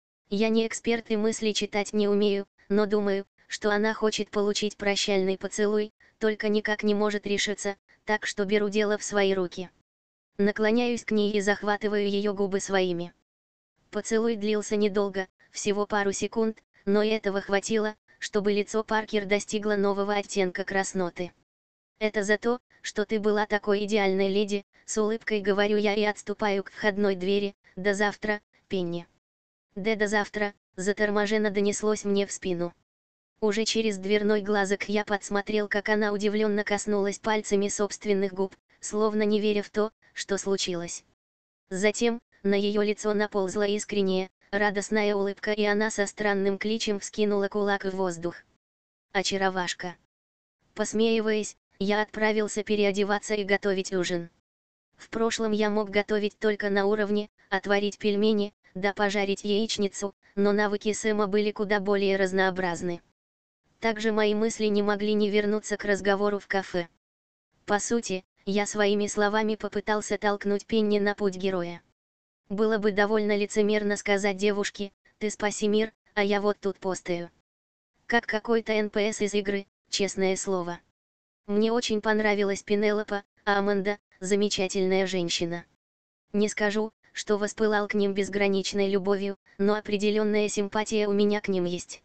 Я не эксперт и мысли читать не умею, но думаю, что она хочет получить прощальный поцелуй, только никак не может решиться, так что беру дело в свои руки. Наклоняюсь к ней и захватываю ее губы своими. Поцелуй длился недолго, всего пару секунд, но и этого хватило, чтобы лицо Паркер достигло нового оттенка красноты. «Это за то, что ты была такой идеальной леди», — с улыбкой говорю я и отступаю к входной двери. «До завтра, Пенни». «Да до завтра», — заторможенно донеслось мне в спину. Уже через дверной глазок я подсмотрел, как она удивленно коснулась пальцами собственных губ, словно не веря в то, что случилось. Затем, на ее лицо наползла искренняя, радостная улыбка, и она со странным кличем вскинула кулак в воздух. «Очаровашка». Посмеиваясь, я отправился переодеваться и готовить ужин. В прошлом я мог готовить только на уровне, отварить пельмени, да пожарить яичницу, но навыки Сэма были куда более разнообразны. Также мои мысли не могли не вернуться к разговору в кафе. По сути, я своими словами попытался толкнуть Пенни на путь героя. Было бы довольно лицемерно сказать девушке: «Ты спаси мир, а я вот тут постою». Как какой-то НПС из игры, честное слово. Мне очень понравилась Пенелопа, а Аманда — замечательная женщина. Не скажу, что воспылал к ним безграничной любовью, но определенная симпатия у меня к ним есть.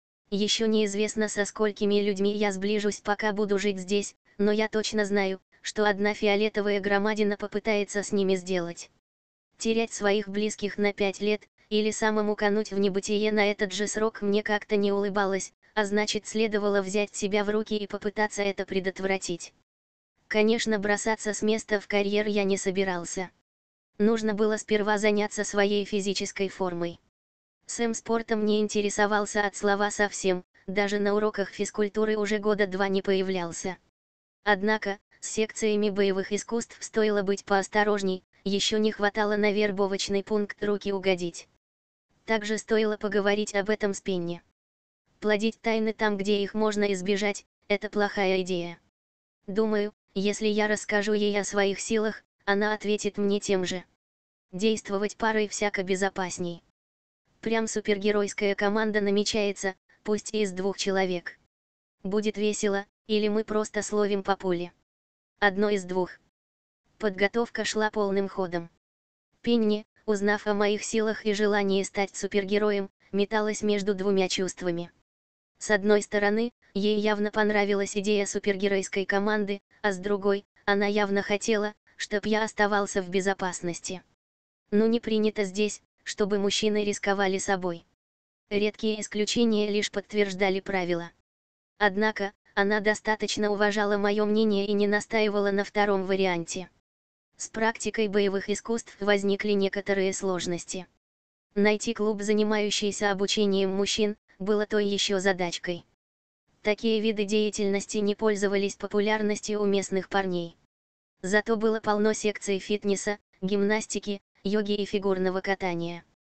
Еще неизвестно, со сколькими людьми я сближусь, пока буду жить здесь, но я точно знаю, что одна фиолетовая громадина попытается с ними сделать. Терять своих близких на 5 лет, или самому кануть в небытие на этот же срок мне как-то не улыбалось, а значит, следовало взять себя в руки и попытаться это предотвратить. Конечно, бросаться с места в карьер я не собирался. Нужно было сперва заняться своей физической формой. Сэм спортом не интересовался от слова совсем, даже на уроках физкультуры уже года 2 не появлялся. Однако, с секциями боевых искусств стоило быть поосторожней, еще не хватало на вербовочный пункт руки угодить. Также стоило поговорить об этом с Пенни. Плодить тайны там, где их можно избежать, это плохая идея. Думаю, если я расскажу ей о своих силах, она ответит мне тем же. Действовать парой всяко безопасней. Прям супергеройская команда намечается, пусть и из 2 человек. Будет весело, или мы просто словим по пуле. Одно из 2. Подготовка шла полным ходом. Пенни, узнав о моих силах и желании стать супергероем, металась между 2 чувствами. С одной стороны, ей явно понравилась идея супергеройской команды, а с другой, она явно хотела, чтоб я оставался в безопасности. Но не принято здесь, чтобы мужчины рисковали собой. Редкие исключения лишь подтверждали правила. Однако, она достаточно уважала мое мнение и не настаивала на втором варианте. С практикой боевых искусств возникли некоторые сложности. Найти клуб, занимающийся обучением мужчин, было той еще задачкой. Такие виды деятельности не пользовались популярностью у местных парней. Зато было полно секций фитнеса, гимнастики, йоги и фигурного катания.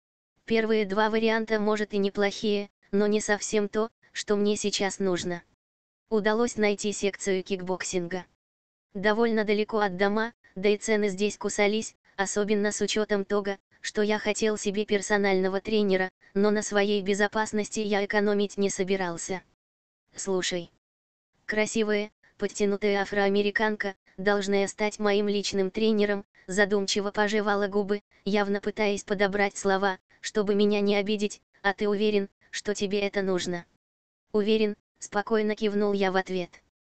Первые два варианта может и неплохие, но не совсем то, что мне сейчас нужно. Удалось найти секцию кикбоксинга. Довольно далеко от дома, да и цены здесь кусались, особенно с учетом того, что я хотел себе персонального тренера, но на своей безопасности я экономить не собирался. Слушай. Красивая, подтянутая афроамериканка, должная стать моим личным тренером, задумчиво пожевала губы, явно пытаясь подобрать слова, чтобы меня не обидеть, а ты уверен, что тебе это нужно? Уверен, спокойно кивнул я в ответ.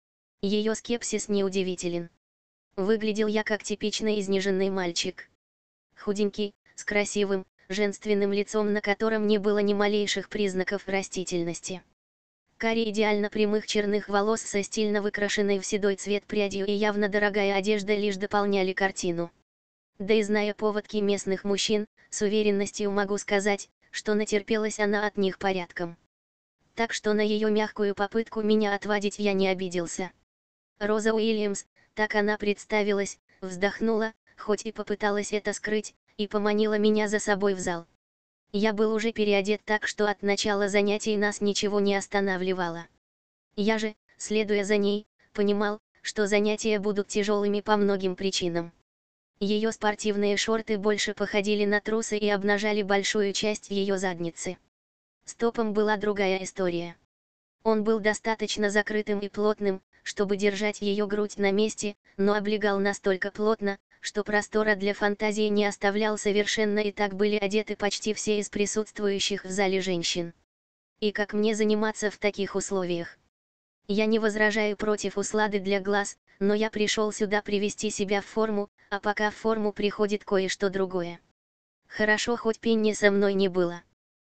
Ее скепсис неудивителен. Выглядел я как типичный изнеженный мальчик. Худенький, с красивым, женственным лицом, на котором не было ни малейших признаков растительности. Карие идеально прямых черных волос со стильно выкрашенной в седой цвет прядью и явно дорогая одежда лишь дополняли картину. Да и зная повадки местных мужчин, с уверенностью могу сказать, что натерпелась она от них порядком. Так что на ее мягкую попытку меня отвадить я не обиделся. Роза Уильямс, так она представилась, вздохнула, хоть и попыталась это скрыть, и поманила меня за собой в зал. Я был уже переодет так, что от начала занятий нас ничего не останавливало. Я же, следуя за ней, понимал, что занятия будут тяжелыми по многим причинам. Ее спортивные шорты больше походили на трусы и обнажали большую часть ее задницы. С топом была другая история. Он был достаточно закрытым и плотным, чтобы держать ее грудь на месте, но облегал настолько плотно, что простора для фантазии не оставлял совершенно, и так были одеты почти все из присутствующих в зале женщин. И как мне заниматься в таких условиях? Я не возражаю против услады для глаз, но я пришел сюда привести себя в форму, а пока в форму приходит кое-что другое. Хорошо, хоть Пенни со мной не было.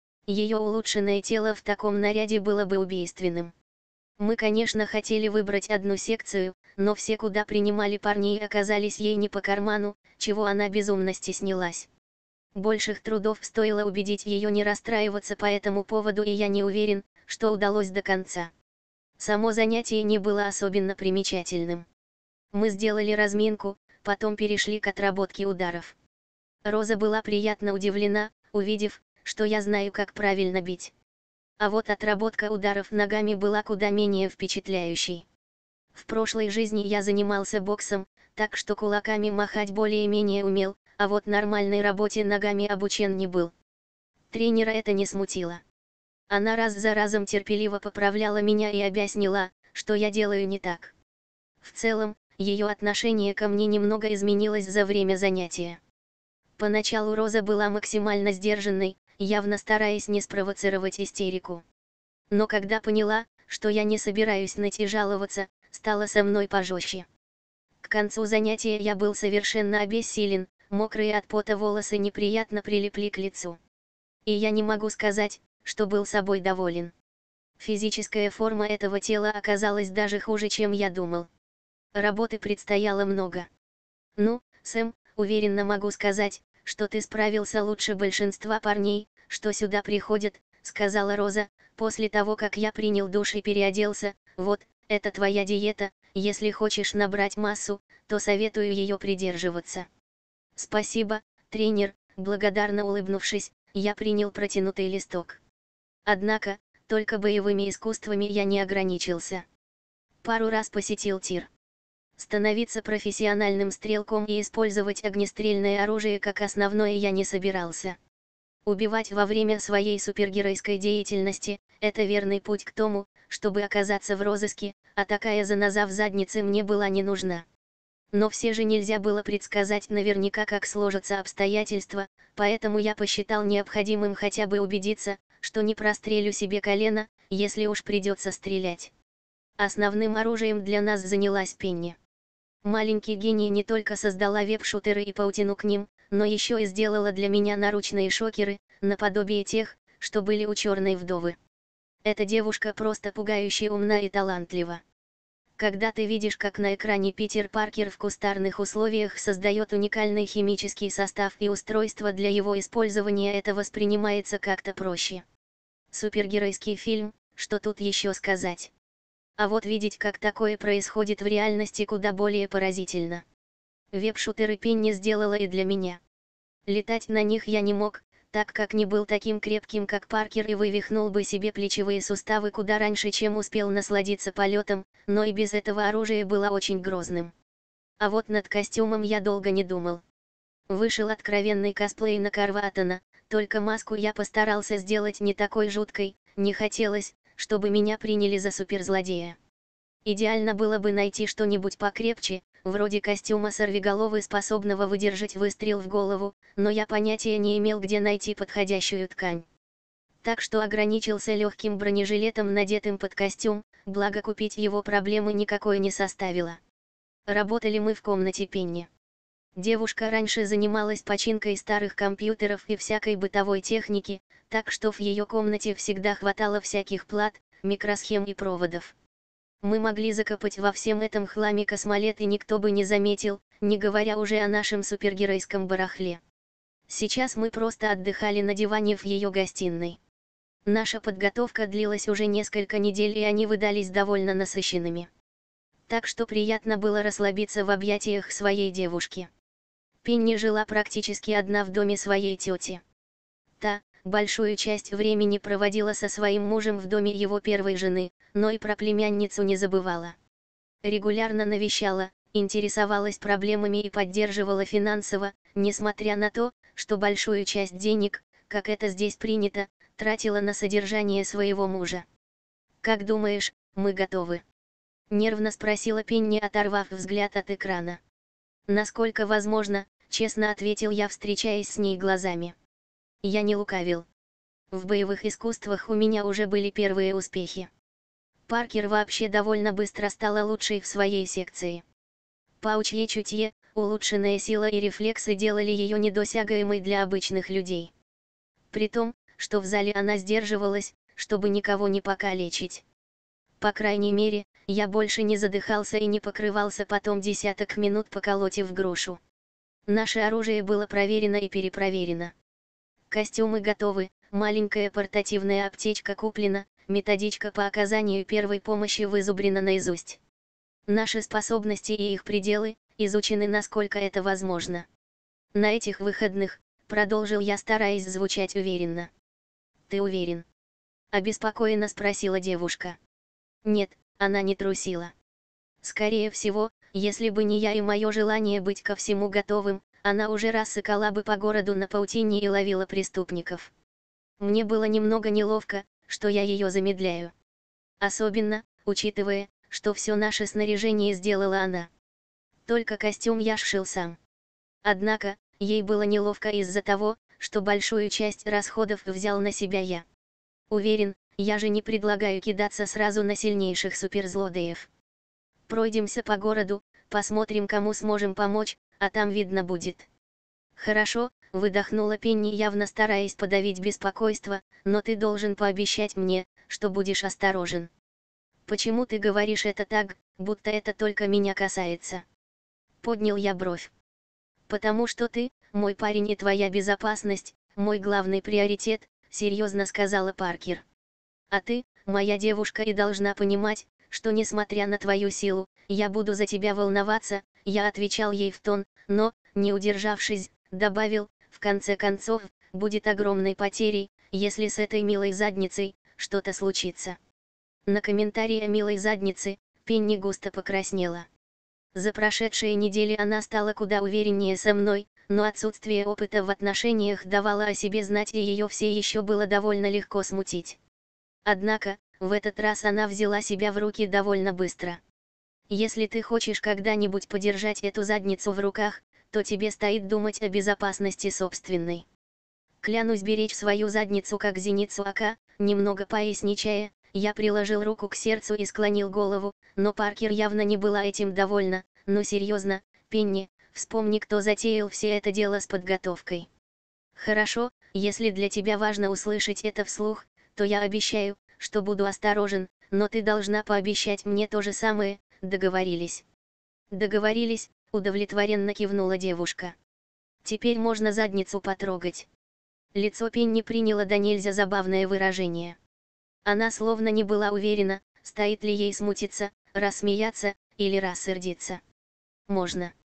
Ее улучшенное тело в таком наряде было бы убийственным. Мы, конечно, хотели выбрать одну секцию, но все, куда принимали парней, оказались ей не по карману, чего она безумно стеснялась. Больших трудов стоило убедить ее не расстраиваться по этому поводу, и я не уверен, что удалось до конца. Само занятие не было особенно примечательным. Мы сделали разминку, потом перешли к отработке ударов. Роза была приятно удивлена, увидев, что я знаю, как правильно бить. А вот отработка ударов ногами была куда менее впечатляющей. В прошлой жизни я занимался боксом, так что кулаками махать более-менее умел, а вот нормальной работе ногами обучен не был. Тренера это не смутило. Она раз за разом терпеливо поправляла меня и объяснила, что я делаю не так. В целом, ее отношение ко мне немного изменилось за время занятия. Поначалу Роза была максимально сдержанной, явно стараясь не спровоцировать истерику. Но когда поняла, что я не собираюсь ныть и жаловаться, стала со мной пожестче. К концу занятия я был совершенно обессилен, мокрые от пота волосы неприятно прилипли к лицу. И я не могу сказать, что был собой доволен. Физическая форма этого тела оказалась даже хуже, чем я думал. Работы предстояло много. Ну, Сэм, уверенно могу сказать, что ты справился лучше большинства парней, что сюда приходят, сказала Роза, после того, как я принял душ и переоделся. Вот, это твоя диета, если хочешь набрать массу, то советую ее придерживаться. Спасибо, тренер, благодарно улыбнувшись, я принял протянутый листок. Однако, только боевыми искусствами я не ограничился. Пару раз посетил тир. Становиться профессиональным стрелком и использовать огнестрельное оружие как основное я не собирался. Убивать во время своей супергеройской деятельности – это верный путь к тому, чтобы оказаться в розыске, а такая заноза в заднице мне была не нужна. Но все же нельзя было предсказать наверняка, как сложатся обстоятельства, поэтому я посчитал необходимым хотя бы убедиться, что не прострелю себе колено, если уж придется стрелять. Основным оружием для нас занялась Пенни. Маленький гений не только создала веб-шутеры и паутину к ним, но еще и сделала для меня наручные шокеры, наподобие тех, что были у Черной вдовы. Эта девушка просто пугающе умна и талантлива. Когда ты видишь, как на экране Питер Паркер в кустарных условиях создает уникальный химический состав и устройство для его использования, это воспринимается как-то проще. Супергеройский фильм, что тут еще сказать? А вот видеть, как такое происходит в реальности, куда более поразительно. Веб-шутеры Пенни сделала и для меня. Летать на них я не мог, так как не был таким крепким, как Паркер, и вывихнул бы себе плечевые суставы куда раньше, чем успел насладиться полетом, но и без этого оружие было очень грозным. А вот над костюмом я долго не думал. Вышел откровенный косплей на Карватана, только маску я постарался сделать не такой жуткой, не хотелось, чтобы меня приняли за суперзлодея. Идеально было бы найти что-нибудь покрепче, вроде костюма сорвиголовы, способного выдержать выстрел в голову, но я понятия не имел, где найти подходящую ткань. Так что ограничился легким бронежилетом, надетым под костюм, благо купить его проблемы никакой не составило. Работали мы в комнате Пенни. Девушка раньше занималась починкой старых компьютеров и всякой бытовой техники, так что в ее комнате всегда хватало всяких плат, микросхем и проводов. Мы могли закопать во всем этом хламе космолет, и никто бы не заметил, не говоря уже о нашем супергеройском барахле. Сейчас мы просто отдыхали на диване в ее гостиной. Наша подготовка длилась уже несколько недель, и они выдались довольно насыщенными. Так что приятно было расслабиться в объятиях своей девушки. Пенни жила практически одна в доме своей тети. Та большую часть времени проводила со своим мужем в доме его первой жены, но и про племянницу не забывала. Регулярно навещала, интересовалась проблемами и поддерживала финансово, несмотря на то, что большую часть денег, как это здесь принято, тратила на содержание своего мужа. «Как думаешь, мы готовы?» — нервно спросила Пенни, оторвав взгляд от экрана. «Насколько возможно», — честно ответил я, встречаясь с ней глазами. Я не лукавил. В боевых искусствах у меня уже были первые успехи. Паркер вообще довольно быстро стала лучшей в своей секции. Паучье чутье, улучшенная сила и рефлексы делали ее недосягаемой для обычных людей. При том, что в зале она сдерживалась, чтобы никого не покалечить. По крайней мере, я больше не задыхался и не покрывался потом десяток минут, поколотив грушу. Наше оружие было проверено и перепроверено. Костюмы готовы, маленькая портативная аптечка куплена, методичка по оказанию первой помощи вызубрена наизусть. Наши способности и их пределы изучены, насколько это возможно. На этих выходных, продолжил я, стараясь звучать уверенно. «Ты уверен?» — обеспокоенно спросила девушка. Нет, она не трусила. Скорее всего, если бы не я и мое желание быть ко всему готовым, она уже рассыкала бы по городу на паутине и ловила преступников. Мне было немного неловко, что я ее замедляю. Особенно, учитывая, что все наше снаряжение сделала она. Только костюм я сшил сам. Однако, ей было неловко из-за того, что большую часть расходов взял на себя я. Уверен, я же не предлагаю кидаться сразу на сильнейших суперзлодеев. Пройдемся по городу, посмотрим, кому сможем помочь, а там видно будет. Хорошо, выдохнула Пенни, явно стараясь подавить беспокойство, но ты должен пообещать мне, что будешь осторожен. Почему ты говоришь это так, будто это только меня касается? Поднял я бровь. Потому что ты, мой парень, и твоя безопасность, мой главный приоритет, серьезно сказала Паркер. А ты, моя девушка, и должна понимать, что несмотря на твою силу, я буду за тебя волноваться, я отвечал ей в тон, но, не удержавшись, добавил, в конце концов, будет огромной потерей, если с этой милой задницей что-то случится. На комментарии о милой заднице, Пенни густо покраснела. За прошедшие недели она стала куда увереннее со мной, но отсутствие опыта в отношениях давало о себе знать, и ее все еще было довольно легко смутить. Однако, в этот раз она взяла себя в руки довольно быстро. Если ты хочешь когда-нибудь подержать эту задницу в руках, то тебе стоит думать о безопасности собственной. Клянусь беречь свою задницу как зеницу ока, немного поясничая, я приложил руку к сердцу и склонил голову, но Паркер явно не была этим довольна. Ну серьезно, Пенни, вспомни, кто затеял все это дело с подготовкой. Хорошо, если для тебя важно услышать это вслух, то я обещаю, что буду осторожен, но ты должна пообещать мне то же самое. Договорились? Договорились, удовлетворенно кивнула девушка. Теперь можно задницу потрогать. Лицо Пенни приняло до нельзя забавное выражение. Она словно не была уверена, стоит ли ей смутиться, рассмеяться, или рассердиться. Можно.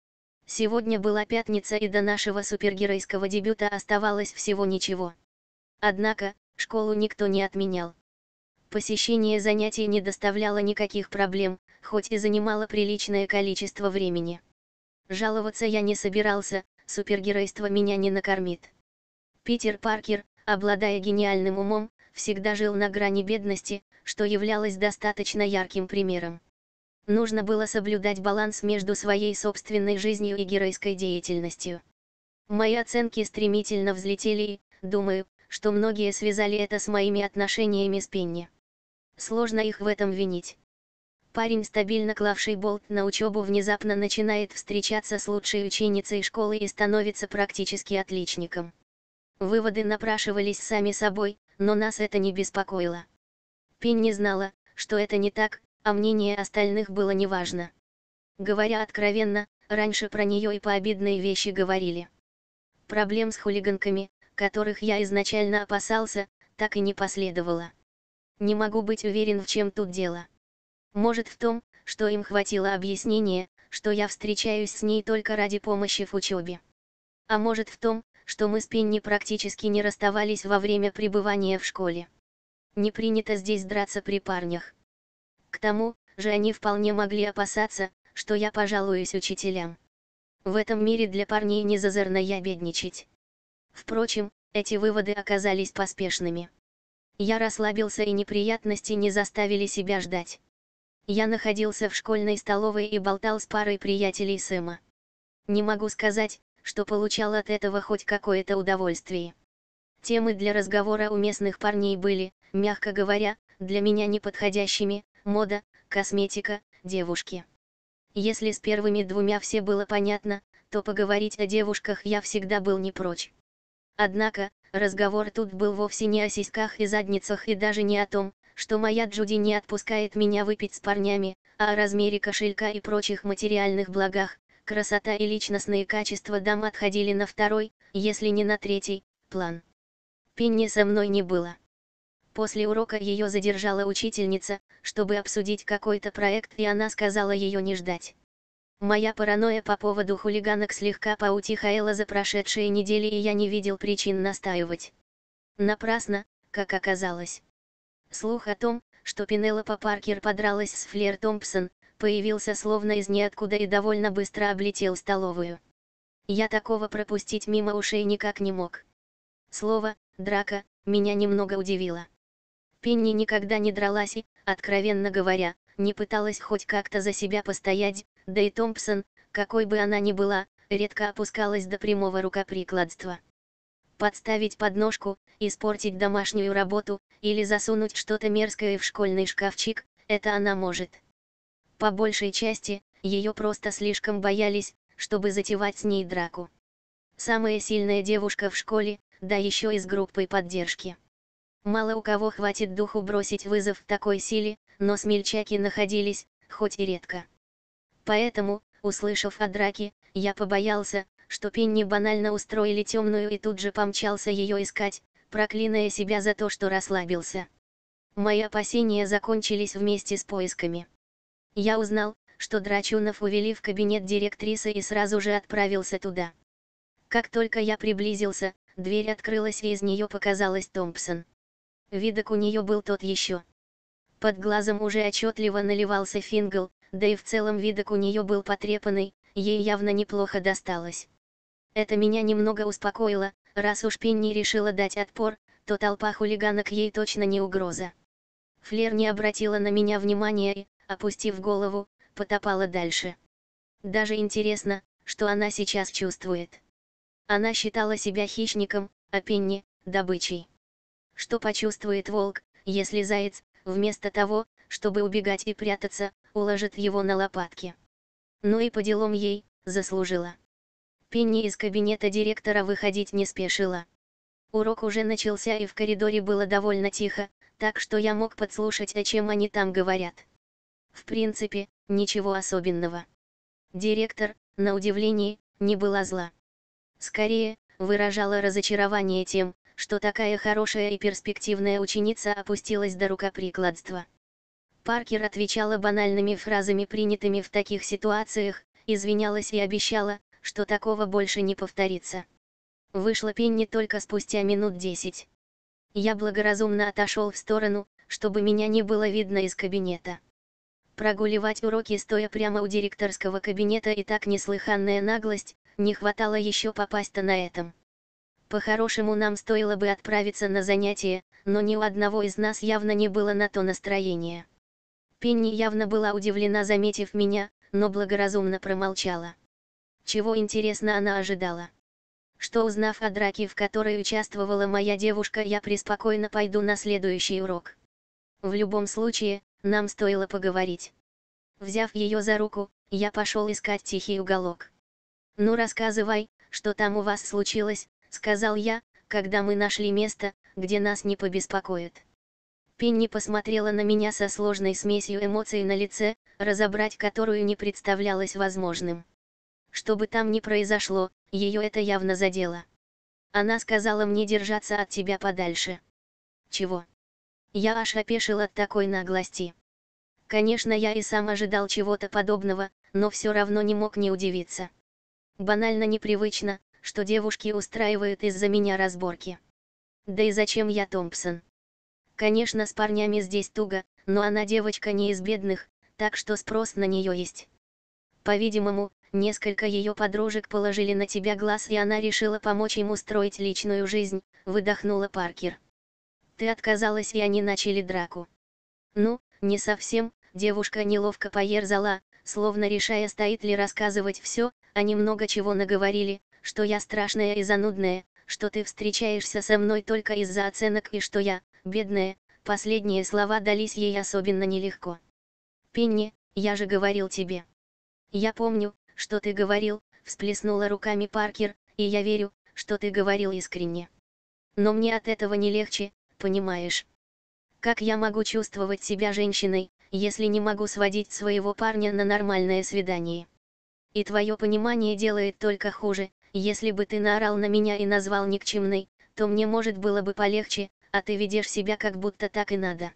Сегодня была пятница, и до нашего супергеройского дебюта оставалось всего ничего. Однако, школу никто не отменял. Посещение занятий не доставляло никаких проблем, хоть и занимало приличное количество времени. Жаловаться я не собирался, супергеройство меня не накормит. Питер Паркер, обладая гениальным умом, всегда жил на грани бедности, что являлось достаточно ярким примером. Нужно было соблюдать баланс между своей собственной жизнью и геройской деятельностью. Мои оценки стремительно взлетели и, думаю, что многие связали это с моими отношениями с Пенни. Сложно их в этом винить. Парень, стабильно клавший болт на учебу, внезапно начинает встречаться с лучшей ученицей школы и становится практически отличником. Выводы напрашивались сами собой, но нас это не беспокоило. Пенни знала, что это не так, а мнение остальных было неважно. Говоря откровенно, раньше про нее и пообидные вещи говорили. Проблем с хулиганками, которых я изначально опасался, так и не последовало. Не могу быть уверен, в чем тут дело. Может, в том, что им хватило объяснения, что я встречаюсь с ней только ради помощи в учебе. А может, в том, что мы с Пенни практически не расставались во время пребывания в школе. Не принято здесь драться при парнях. К тому же они вполне могли опасаться, что я пожалуюсь учителям. В этом мире для парней не зазорно ябедничать. Впрочем, эти выводы оказались поспешными. Я расслабился, и неприятности не заставили себя ждать. Я находился в школьной столовой и болтал с парой приятелей Сэма. Не могу сказать, что получал от этого хоть какое-то удовольствие. Темы для разговора у местных парней были, мягко говоря, для меня неподходящими: мода, косметика, девушки. Если с первыми двумя все было понятно, то поговорить о девушках я всегда был не прочь. Однако, разговор тут был вовсе не о сиськах и задницах, и даже не о том, что моя Джуди не отпускает меня выпить с парнями, а о размере кошелька и прочих материальных благах. Красота и личностные качества дам отходили на второй, если не на третий, план. Пенни со мной не было. После урока ее задержала учительница, чтобы обсудить какой-то проект, и она сказала ее не ждать. Моя паранойя по поводу хулиганок слегка поутихла за прошедшие недели, и я не видел причин настаивать. Напрасно, как оказалось. Слух о том, что Пенелопа Паркер подралась с Флер Томпсон, появился словно из ниоткуда и довольно быстро облетел столовую. Я такого пропустить мимо ушей никак не мог. Слово «драка» меня немного удивило. Пенни никогда не дралась и, откровенно говоря, не пыталась хоть как-то за себя постоять, да и Томпсон, какой бы она ни была, редко опускалась до прямого рукоприкладства. Подставить подножку, испортить домашнюю работу, или засунуть что-то мерзкое в школьный шкафчик — это она может. По большей части, ее просто слишком боялись, чтобы затевать с ней драку. Самая сильная девушка в школе, да еще и с группой поддержки. Мало у кого хватит духу бросить вызов такой силе, но смельчаки находились, хоть и редко. Поэтому, услышав о драке, я побоялся, что Пенни банально устроили темную, и тут же помчался ее искать, проклиная себя за то, что расслабился. Мои опасения закончились вместе с поисками. Я узнал, что Драчунов увели в кабинет директрисы, и сразу же отправился туда. Как только я приблизился, дверь открылась, и из нее показалась Томпсон. Видок у нее был тот еще. Под глазом уже отчетливо наливался фингал, да и в целом видок у нее был потрепанный, ей явно неплохо досталось. Это меня немного успокоило: раз уж Пенни решила дать отпор, то толпа хулиганок ей точно не угроза. Флер не обратила на меня внимания и, опустив голову, потопала дальше. Даже интересно, что она сейчас чувствует. Она считала себя хищником, а Пенни — добычей. Что почувствует волк, если заяц, вместо того, чтобы убегать и прятаться, уложит его на лопатки? Ну и по делам ей, заслужила. Пенни из кабинета директора выходить не спешила. Урок уже начался, и в коридоре было довольно тихо, так что я мог подслушать, о чем они там говорят. В принципе, ничего особенного. Директор, на удивление, не была зла. Скорее, выражала разочарование тем, что такая хорошая и перспективная ученица опустилась до рукоприкладства. Паркер отвечала банальными фразами, принятыми в таких ситуациях, извинялась и обещала, что такого больше не повторится. Вышла Пенни только спустя минут 10. Я благоразумно отошел в сторону, чтобы меня не было видно из кабинета. Прогуливать уроки стоя прямо у директорского кабинета и так неслыханная наглость, не хватало еще попасть-то на этом. По-хорошему нам стоило бы отправиться на занятия, но ни у одного из нас явно не было на то настроения. Пенни явно была удивлена, заметив меня, но благоразумно промолчала. Чего, интересно, она ожидала? Что, узнав о драке, в которой участвовала моя девушка, я преспокойно пойду на следующий урок. В любом случае, нам стоило поговорить. Взяв ее за руку, я пошел искать тихий уголок. «Ну рассказывай, что там у вас случилось», — сказал я, когда мы нашли место, где нас не побеспокоит. Пенни посмотрела на меня со сложной смесью эмоций на лице, разобрать которую не представлялось возможным. Что бы там ни произошло, ее это явно задело. Она сказала мне держаться от тебя подальше. Чего? Я аж опешил от такой наглости. Конечно, я и сам ожидал чего-то подобного, но все равно не мог не удивиться. Банально непривычно, что девушки устраивают из-за меня разборки. Да и зачем я Томпсон? Конечно, с парнями здесь туго, но она девочка не из бедных, так что спрос на нее есть. По-видимому, несколько ее подружек положили на тебя глаз, и она решила помочь им устроить личную жизнь, выдохнула Паркер. Ты отказалась, и они начали драку. Ну, не совсем, девушка неловко поерзала, словно решая, стоит ли рассказывать все, они много чего наговорили, что я страшная и занудная, что ты встречаешься со мной только из-за оценок и что я, бедная, последние слова дались ей особенно нелегко. Пенни, я же говорил тебе. Я помню, что ты говорил, всплеснула руками Паркер, и я верю, что ты говорил искренне. Но мне от этого не легче, понимаешь? Как я могу чувствовать себя женщиной, если не могу сводить своего парня на нормальное свидание? И твое понимание делает только хуже. Если бы ты наорал на меня и назвал никчемной, то мне, может, было бы полегче, а ты ведешь себя, как будто так и надо.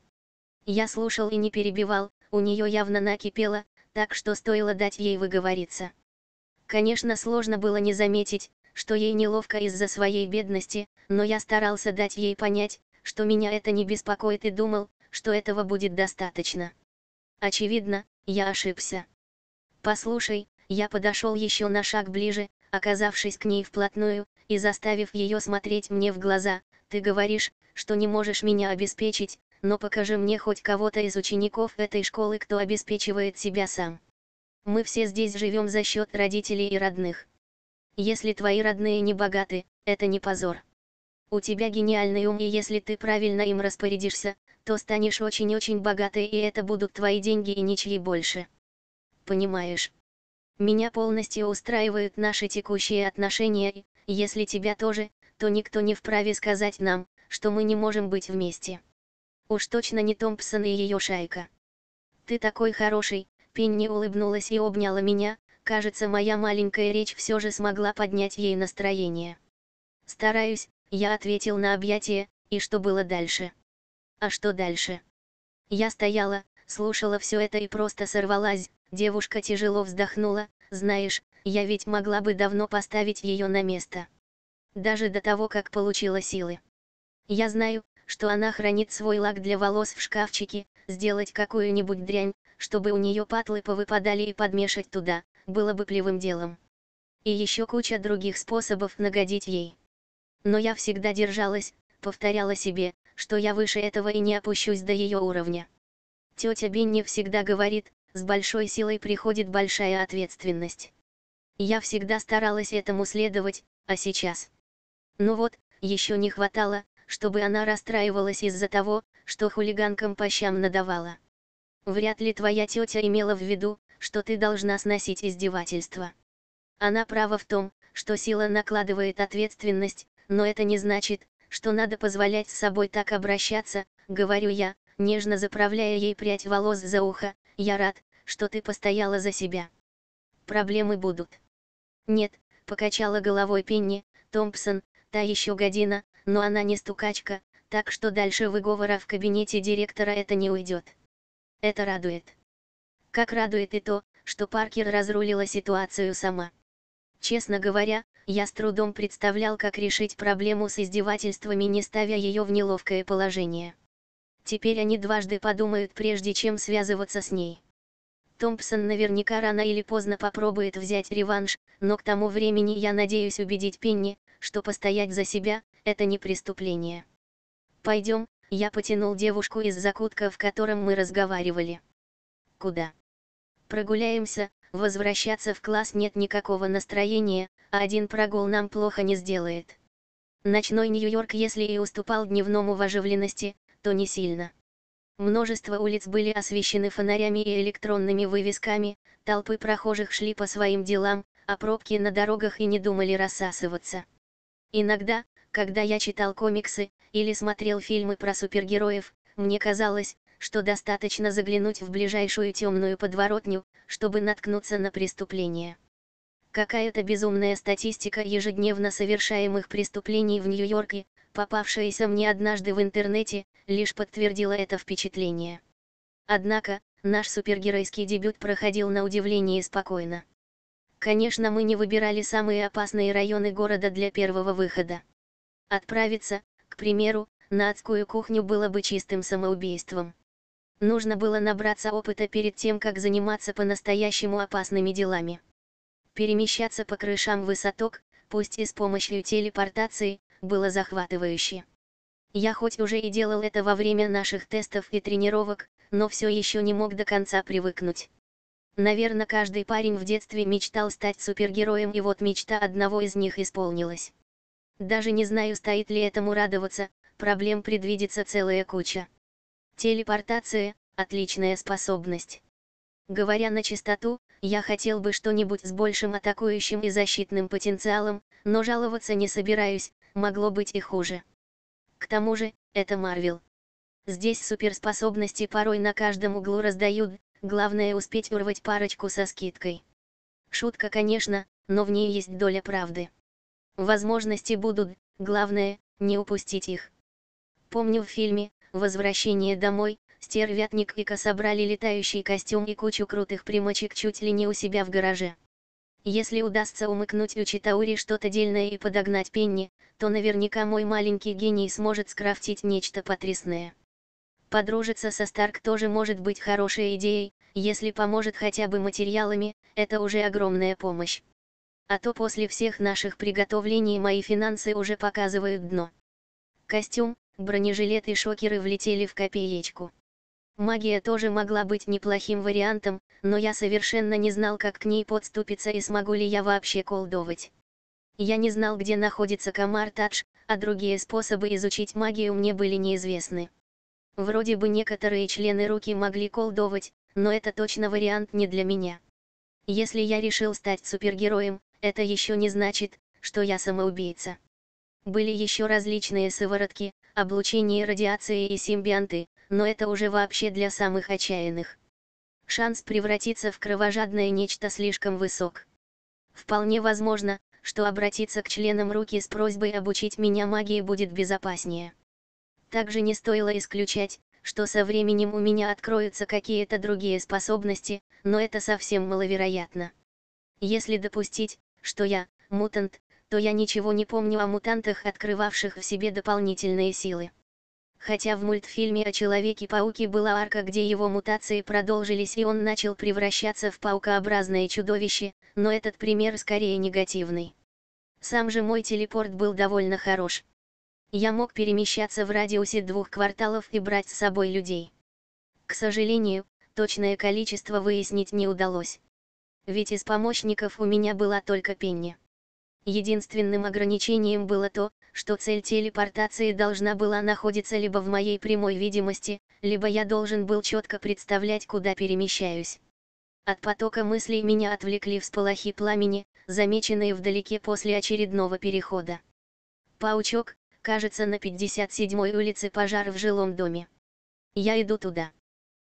Я слушал и не перебивал, у нее явно накипело, так что стоило дать ей выговориться. Конечно, сложно было не заметить, что ей неловко из-за своей бедности, но я старался дать ей понять, что меня это не беспокоит, и думал, что этого будет достаточно. Очевидно, я ошибся. Послушай, я подошел еще на шаг ближе, оказавшись к ней вплотную, и заставив ее смотреть мне в глаза. Ты говоришь, что не можешь меня обеспечить, но покажи мне хоть кого-то из учеников этой школы, кто обеспечивает себя сам. Мы все здесь живем за счет родителей и родных. Если твои родные не богаты, это не позор. У тебя гениальный ум, и если ты правильно им распорядишься, то станешь очень-очень богатой, и это будут твои деньги и ничьи больше. Понимаешь? Меня полностью устраивают наши текущие отношения, и, если тебя тоже, то никто не вправе сказать нам, что мы не можем быть вместе. Уж точно не Томпсон и ее шайка. Ты такой хороший. Пенни улыбнулась и обняла меня, кажется, моя маленькая речь все же смогла поднять ей настроение. «Стараюсь», — я ответил на объятие, и что было дальше? А что дальше? Я стояла, слушала все это и просто сорвалась. Девушка тяжело вздохнула. Знаешь, я ведь могла бы давно поставить ее на место. Даже до того, как получила силы. Я знаю, что она хранит свой лак для волос в шкафчике, сделать какую-нибудь дрянь, чтобы у нее патлы повыпадали, и подмешать туда, было бы плевым делом. И еще куча других способов нагодить ей. Но я всегда держалась, повторяла себе, что я выше этого и не опущусь до ее уровня. Тетя Бенни всегда говорит, с большой силой приходит большая ответственность. Я всегда старалась этому следовать, а сейчас? Ну вот, еще не хватало, чтобы она расстраивалась из-за того, что хулиганкам по щам надавала. Вряд ли твоя тетя имела в виду, что ты должна сносить издевательства. Она права в том, что сила накладывает ответственность, но это не значит, что надо позволять с собой так обращаться, говорю я, нежно заправляя ей прядь волос за ухо. Я рад, что ты постояла за себя. Проблемы будут. Нет, покачала головой Пенни. Томпсон, та еще гадина, но она не стукачка, так что дальше выговора в кабинете директора это не уйдет. Это радует. Как радует и то, что Паркер разрулила ситуацию сама. Честно говоря, я с трудом представлял, как решить проблему с издевательствами, не ставя ее в неловкое положение. Теперь они дважды подумают, прежде чем связываться с ней. Томпсон наверняка рано или поздно попробует взять реванш, но к тому времени я надеюсь убедить Пенни, что постоять за себя – это не преступление. «Пойдем», – я потянул девушку из закутка, в котором мы разговаривали. «Куда?» «Прогуляемся, возвращаться в класс нет никакого настроения, а один прогул нам плохо не сделает». Ночной Нью-Йорк, если и уступал дневному в оживленности, то не сильно. Множество улиц были освещены фонарями и электронными вывесками, толпы прохожих шли по своим делам, а пробки на дорогах и не думали рассасываться. Иногда, когда я читал комиксы или смотрел фильмы про супергероев, мне казалось, что достаточно заглянуть в ближайшую темную подворотню, чтобы наткнуться на преступление. Какая-то безумная статистика ежедневно совершаемых преступлений в Нью-Йорке, попавшаяся мне однажды в интернете, лишь подтвердила это впечатление. Однако, наш супергеройский дебют проходил на удивление спокойно. Конечно, мы не выбирали самые опасные районы города для первого выхода. Отправиться, к примеру, на адскую кухню было бы чистым самоубийством. Нужно было набраться опыта перед тем, как заниматься по-настоящему опасными делами. Перемещаться по крышам высоток, пусть и с помощью телепортации, было захватывающе. Я хоть уже и делал это во время наших тестов и тренировок, но все еще не мог до конца привыкнуть. Наверное, каждый парень в детстве мечтал стать супергероем, и вот мечта одного из них исполнилась. Даже не знаю, стоит ли этому радоваться, проблем предвидится целая куча. Телепортация – отличная способность. Говоря на чистоту, я хотел бы что-нибудь с большим атакующим и защитным потенциалом, но жаловаться не собираюсь, могло быть и хуже. К тому же, это Марвел. Здесь суперспособности порой на каждом углу раздают, главное успеть урвать парочку со скидкой. Шутка, конечно, но в ней есть доля правды. Возможности будут, главное, не упустить их. Помню, в фильме «Возвращение домой» Стервятник и Ка собрали летающий костюм и кучу крутых примочек чуть ли не у себя в гараже. Если удастся умыкнуть у Читаури что-то дельное и подогнать Пенни, то наверняка мой маленький гений сможет скрафтить нечто потрясное. Подружиться со Старк тоже может быть хорошей идеей, если поможет хотя бы материалами, это уже огромная помощь. А то после всех наших приготовлений мои финансы уже показывают дно. Костюм, бронежилет и шокеры влетели в копеечку. Магия тоже могла быть неплохим вариантом, но я совершенно не знал, как к ней подступиться и смогу ли я вообще колдовать. Я не знал, где находится Камар-Тадж, а другие способы изучить магию мне были неизвестны. Вроде бы некоторые члены руки могли колдовать, но это точно вариант не для меня. Если я решил стать супергероем, это еще не значит, что я самоубийца. Были еще различные сыворотки, облучение радиацией и симбионты, но это уже вообще для самых отчаянных. Шанс превратиться в кровожадное нечто слишком высок. Вполне возможно, что обратиться к членам руки с просьбой обучить меня магии будет безопаснее. Также не стоило исключать, что со временем у меня откроются какие-то другие способности, но это совсем маловероятно. Если допустить, что я мутант, то я ничего не помню о мутантах, открывавших в себе дополнительные силы. Хотя в мультфильме о Человеке-пауке была арка, где его мутации продолжились и он начал превращаться в паукообразное чудовище, но этот пример скорее негативный. Сам же мой телепорт был довольно хорош. Я мог перемещаться в радиусе 2 кварталов и брать с собой людей. К сожалению, точное количество выяснить не удалось. Ведь из помощников у меня была только Пенни. Единственным ограничением было то, что цель телепортации должна была находиться либо в моей прямой видимости, либо я должен был четко представлять, куда перемещаюсь. От потока мыслей меня отвлекли всполохи пламени, замеченные вдалеке после очередного перехода. «Паучок, кажется, на 57-й улице пожар в жилом доме. Я иду туда».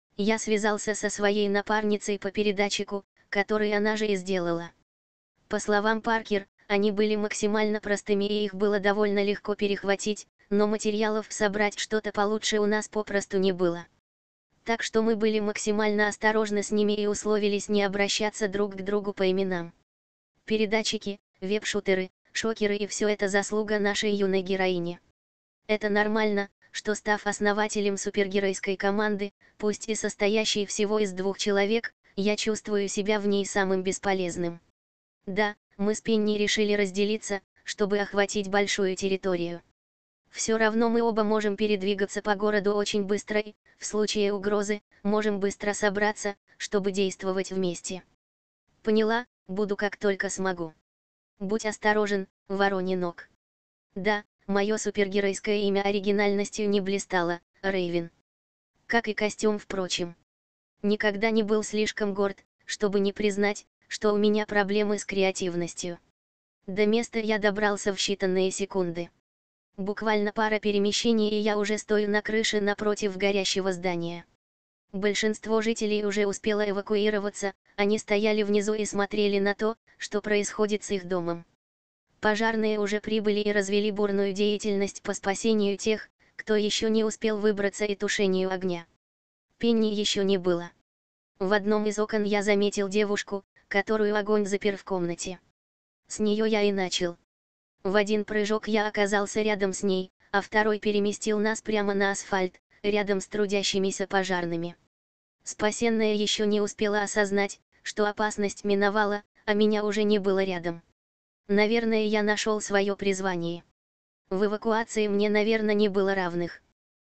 Я связался со своей напарницей по передатчику, который она же и сделала. По словам Паркер, они были максимально простыми и их было довольно легко перехватить, но материалов собрать что-то получше у нас попросту не было. Так что мы были максимально осторожны с ними и условились не обращаться друг к другу по именам. Передатчики, веб-шутеры, шокеры, и все это заслуга нашей юной героини. Это нормально, что став основателем супергеройской команды, пусть и состоящей всего из 2 человек, я чувствую себя в ней самым бесполезным. Да, мы с Пенни решили разделиться, чтобы охватить большую территорию. Все равно мы оба можем передвигаться по городу очень быстро и, в случае угрозы, можем быстро собраться, чтобы действовать вместе. Поняла, буду как только смогу. Будь осторожен, Вороненок. Да, мое супергеройское имя оригинальностью не блистало, Рейвен. Как и костюм, впрочем. Никогда не был слишком горд, чтобы не признать, что у меня проблемы с креативностью. До места я добрался в считанные секунды. Буквально пара перемещений, и я уже стою на крыше напротив горящего здания. Большинство жителей уже успело эвакуироваться, они стояли внизу и смотрели на то, что происходит с их домом. Пожарные уже прибыли и развели бурную деятельность по спасению тех, кто еще не успел выбраться, и тушению огня. Пенни еще не было. В одном из окон я заметил девушку, которую огонь запер в комнате. С нее я и начал. В один прыжок я оказался рядом с ней, а второй переместил нас прямо на асфальт, рядом с трудящимися пожарными. Спасенная еще не успела осознать, что опасность миновала, а меня уже не было рядом. Наверное, я нашел свое призвание. В эвакуации мне, наверное, не было равных.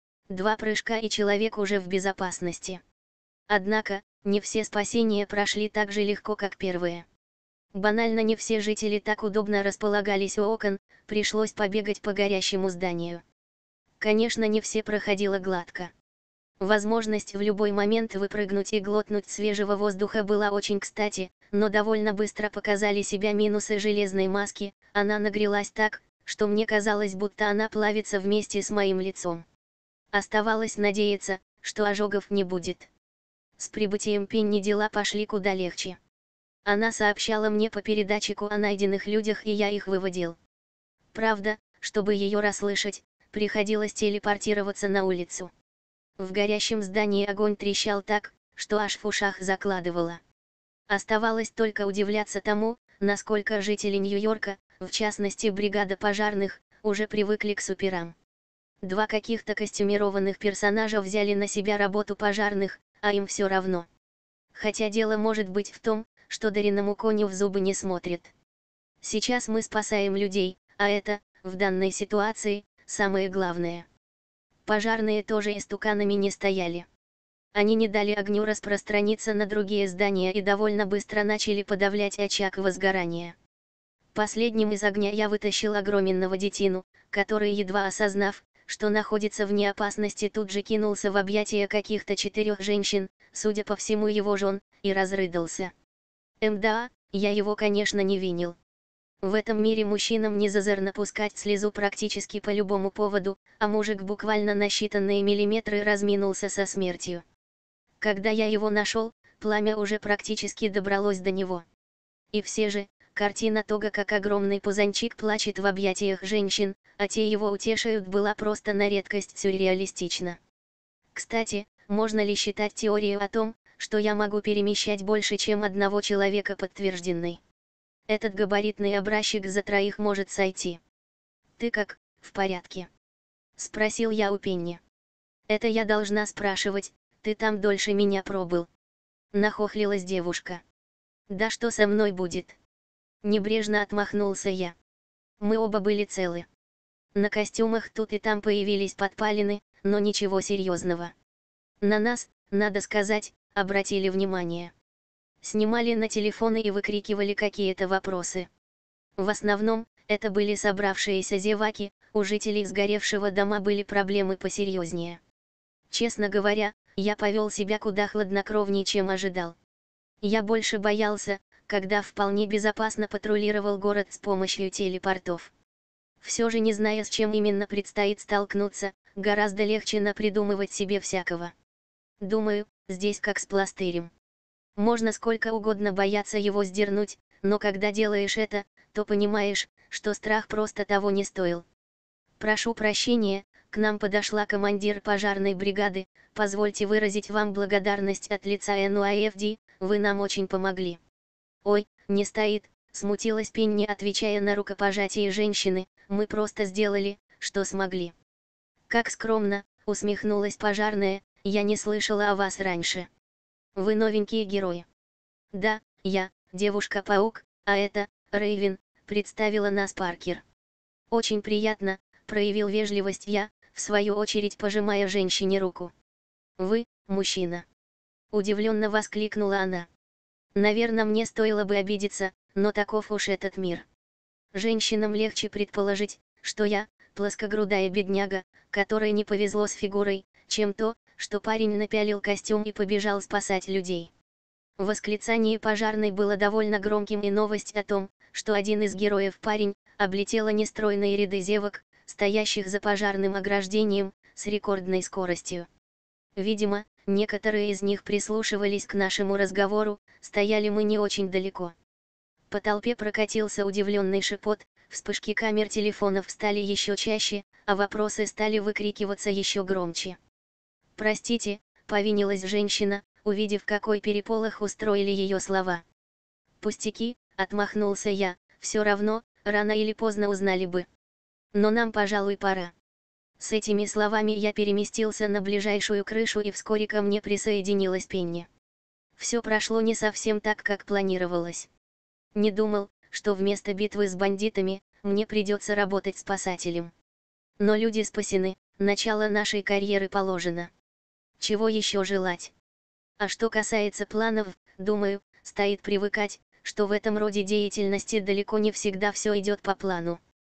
2 прыжка, и человек уже в безопасности. Однако, не все спасения прошли так же легко, как первые. Банально не все жители так удобно располагались у окон, пришлось побегать по горящему зданию. Конечно, не все проходило гладко. Возможность в любой момент выпрыгнуть и глотнуть свежего воздуха была очень кстати, но довольно быстро показали себя минусы железной маски, она нагрелась так, что мне казалось, будто она плавится вместе с моим лицом. Оставалось надеяться, что ожогов не будет. С прибытием Пенни дела пошли куда легче. Она сообщала мне по передатчику о найденных людях, и я их выводил. Правда, чтобы ее расслышать, приходилось телепортироваться на улицу. В горящем здании огонь трещал так, что аж в ушах закладывало. Оставалось только удивляться тому, насколько жители Нью-Йорка, в частности бригада пожарных, уже привыкли к суперам. 2 каких-то костюмированных персонажа взяли на себя работу пожарных, а им все равно. Хотя дело может быть в том, что дареному коню в зубы не смотрят. Сейчас мы спасаем людей, а это, в данной ситуации, самое главное. Пожарные тоже истуканами не стояли. Они не дали огню распространиться на другие здания и довольно быстро начали подавлять очаг возгорания. Последним из огня я вытащил огроменного детину, который, едва осознав, что находится вне опасности, тут же кинулся в объятия каких-то 4 женщин, судя по всему его жен, и разрыдался. Да, я его, конечно, не винил. В этом мире мужчинам не зазорно пускать слезу практически по любому поводу, а мужик буквально на считанные миллиметры разминулся со смертью. Когда я его нашел, пламя уже практически добралось до него. И все же, картина того, как огромный пузанчик плачет в объятиях женщин, а те его утешают, была просто на редкость сюрреалистична. Кстати, можно ли считать теорию о том, что я могу перемещать больше, чем 1 человека, подтвержденной? Этот габаритный образчик за 3 может сойти. «Ты как, в порядке?» — спросил я у Пенни. «Это я должна спрашивать, ты там дольше меня пробыл?» — нахохлилась девушка. «Да что со мной будет?» — небрежно отмахнулся я. Мы оба были целы. На костюмах тут и там появились подпалины, но ничего серьезного. На нас, надо сказать, обратили внимание. Снимали на телефоны и выкрикивали какие-то вопросы. В основном, это были собравшиеся зеваки, у жителей сгоревшего дома были проблемы посерьезнее. Честно говоря, я повел себя куда хладнокровнее, чем ожидал. Я больше боялся, когда вполне безопасно патрулировал город с помощью телепортов. Все же, не зная, с чем именно предстоит столкнуться, гораздо легче напридумывать себе всякого. Думаю, здесь как с пластырем. Можно сколько угодно бояться его сдернуть, но когда делаешь это, то понимаешь, что страх просто того не стоил. «Прошу прощения», к нам подошла командир пожарной бригады, «позвольте выразить вам благодарность от лица НУАФД, вы нам очень помогли». «Ой, не стоит, Смутилась Пенни, отвечая на рукопожатие женщины, мы просто сделали, что смогли. Как скромно, усмехнулась пожарная, я не слышала о вас раньше. Вы новенькие герои. Да, я, девушка-паук, а это, Рейвен, представила нас Паркер. Очень приятно, проявил вежливость я, в свою очередь пожимая женщине руку. Вы, мужчина. Удивленно воскликнула она. Наверное, мне стоило бы обидеться, но таков уж этот мир. Женщинам легче предположить, что я, плоскогрудая бедняга, которой не повезло с фигурой, чем то, что парень напялил костюм и побежал спасать людей. Восклицание пожарной было довольно громким, и новость о том, что один из героев парень, облетела нестройные ряды зевак, стоящих за пожарным ограждением, с рекордной скоростью. Видимо, некоторые из них прислушивались к нашему разговору, стояли мы не очень далеко. По толпе прокатился удивленный шепот, вспышки камер телефонов стали еще чаще, а вопросы стали выкрикиваться еще громче. «Простите», — повинилась женщина, увидев, какой переполох устроили ее слова. «Пустяки», — отмахнулся я, — «все равно, рано или поздно узнали бы. Но нам, пожалуй, пора». С этими словами я переместился на ближайшую крышу, и вскоре ко мне присоединилась Пенни. Все прошло не совсем так, как планировалось. Не думал, что вместо битвы с бандитами, мне придется работать спасателем. Но люди спасены, начало нашей карьеры положено. Чего еще желать? А что касается планов, думаю, стоит привыкать, что в этом роде деятельности далеко не всегда все идет по плану.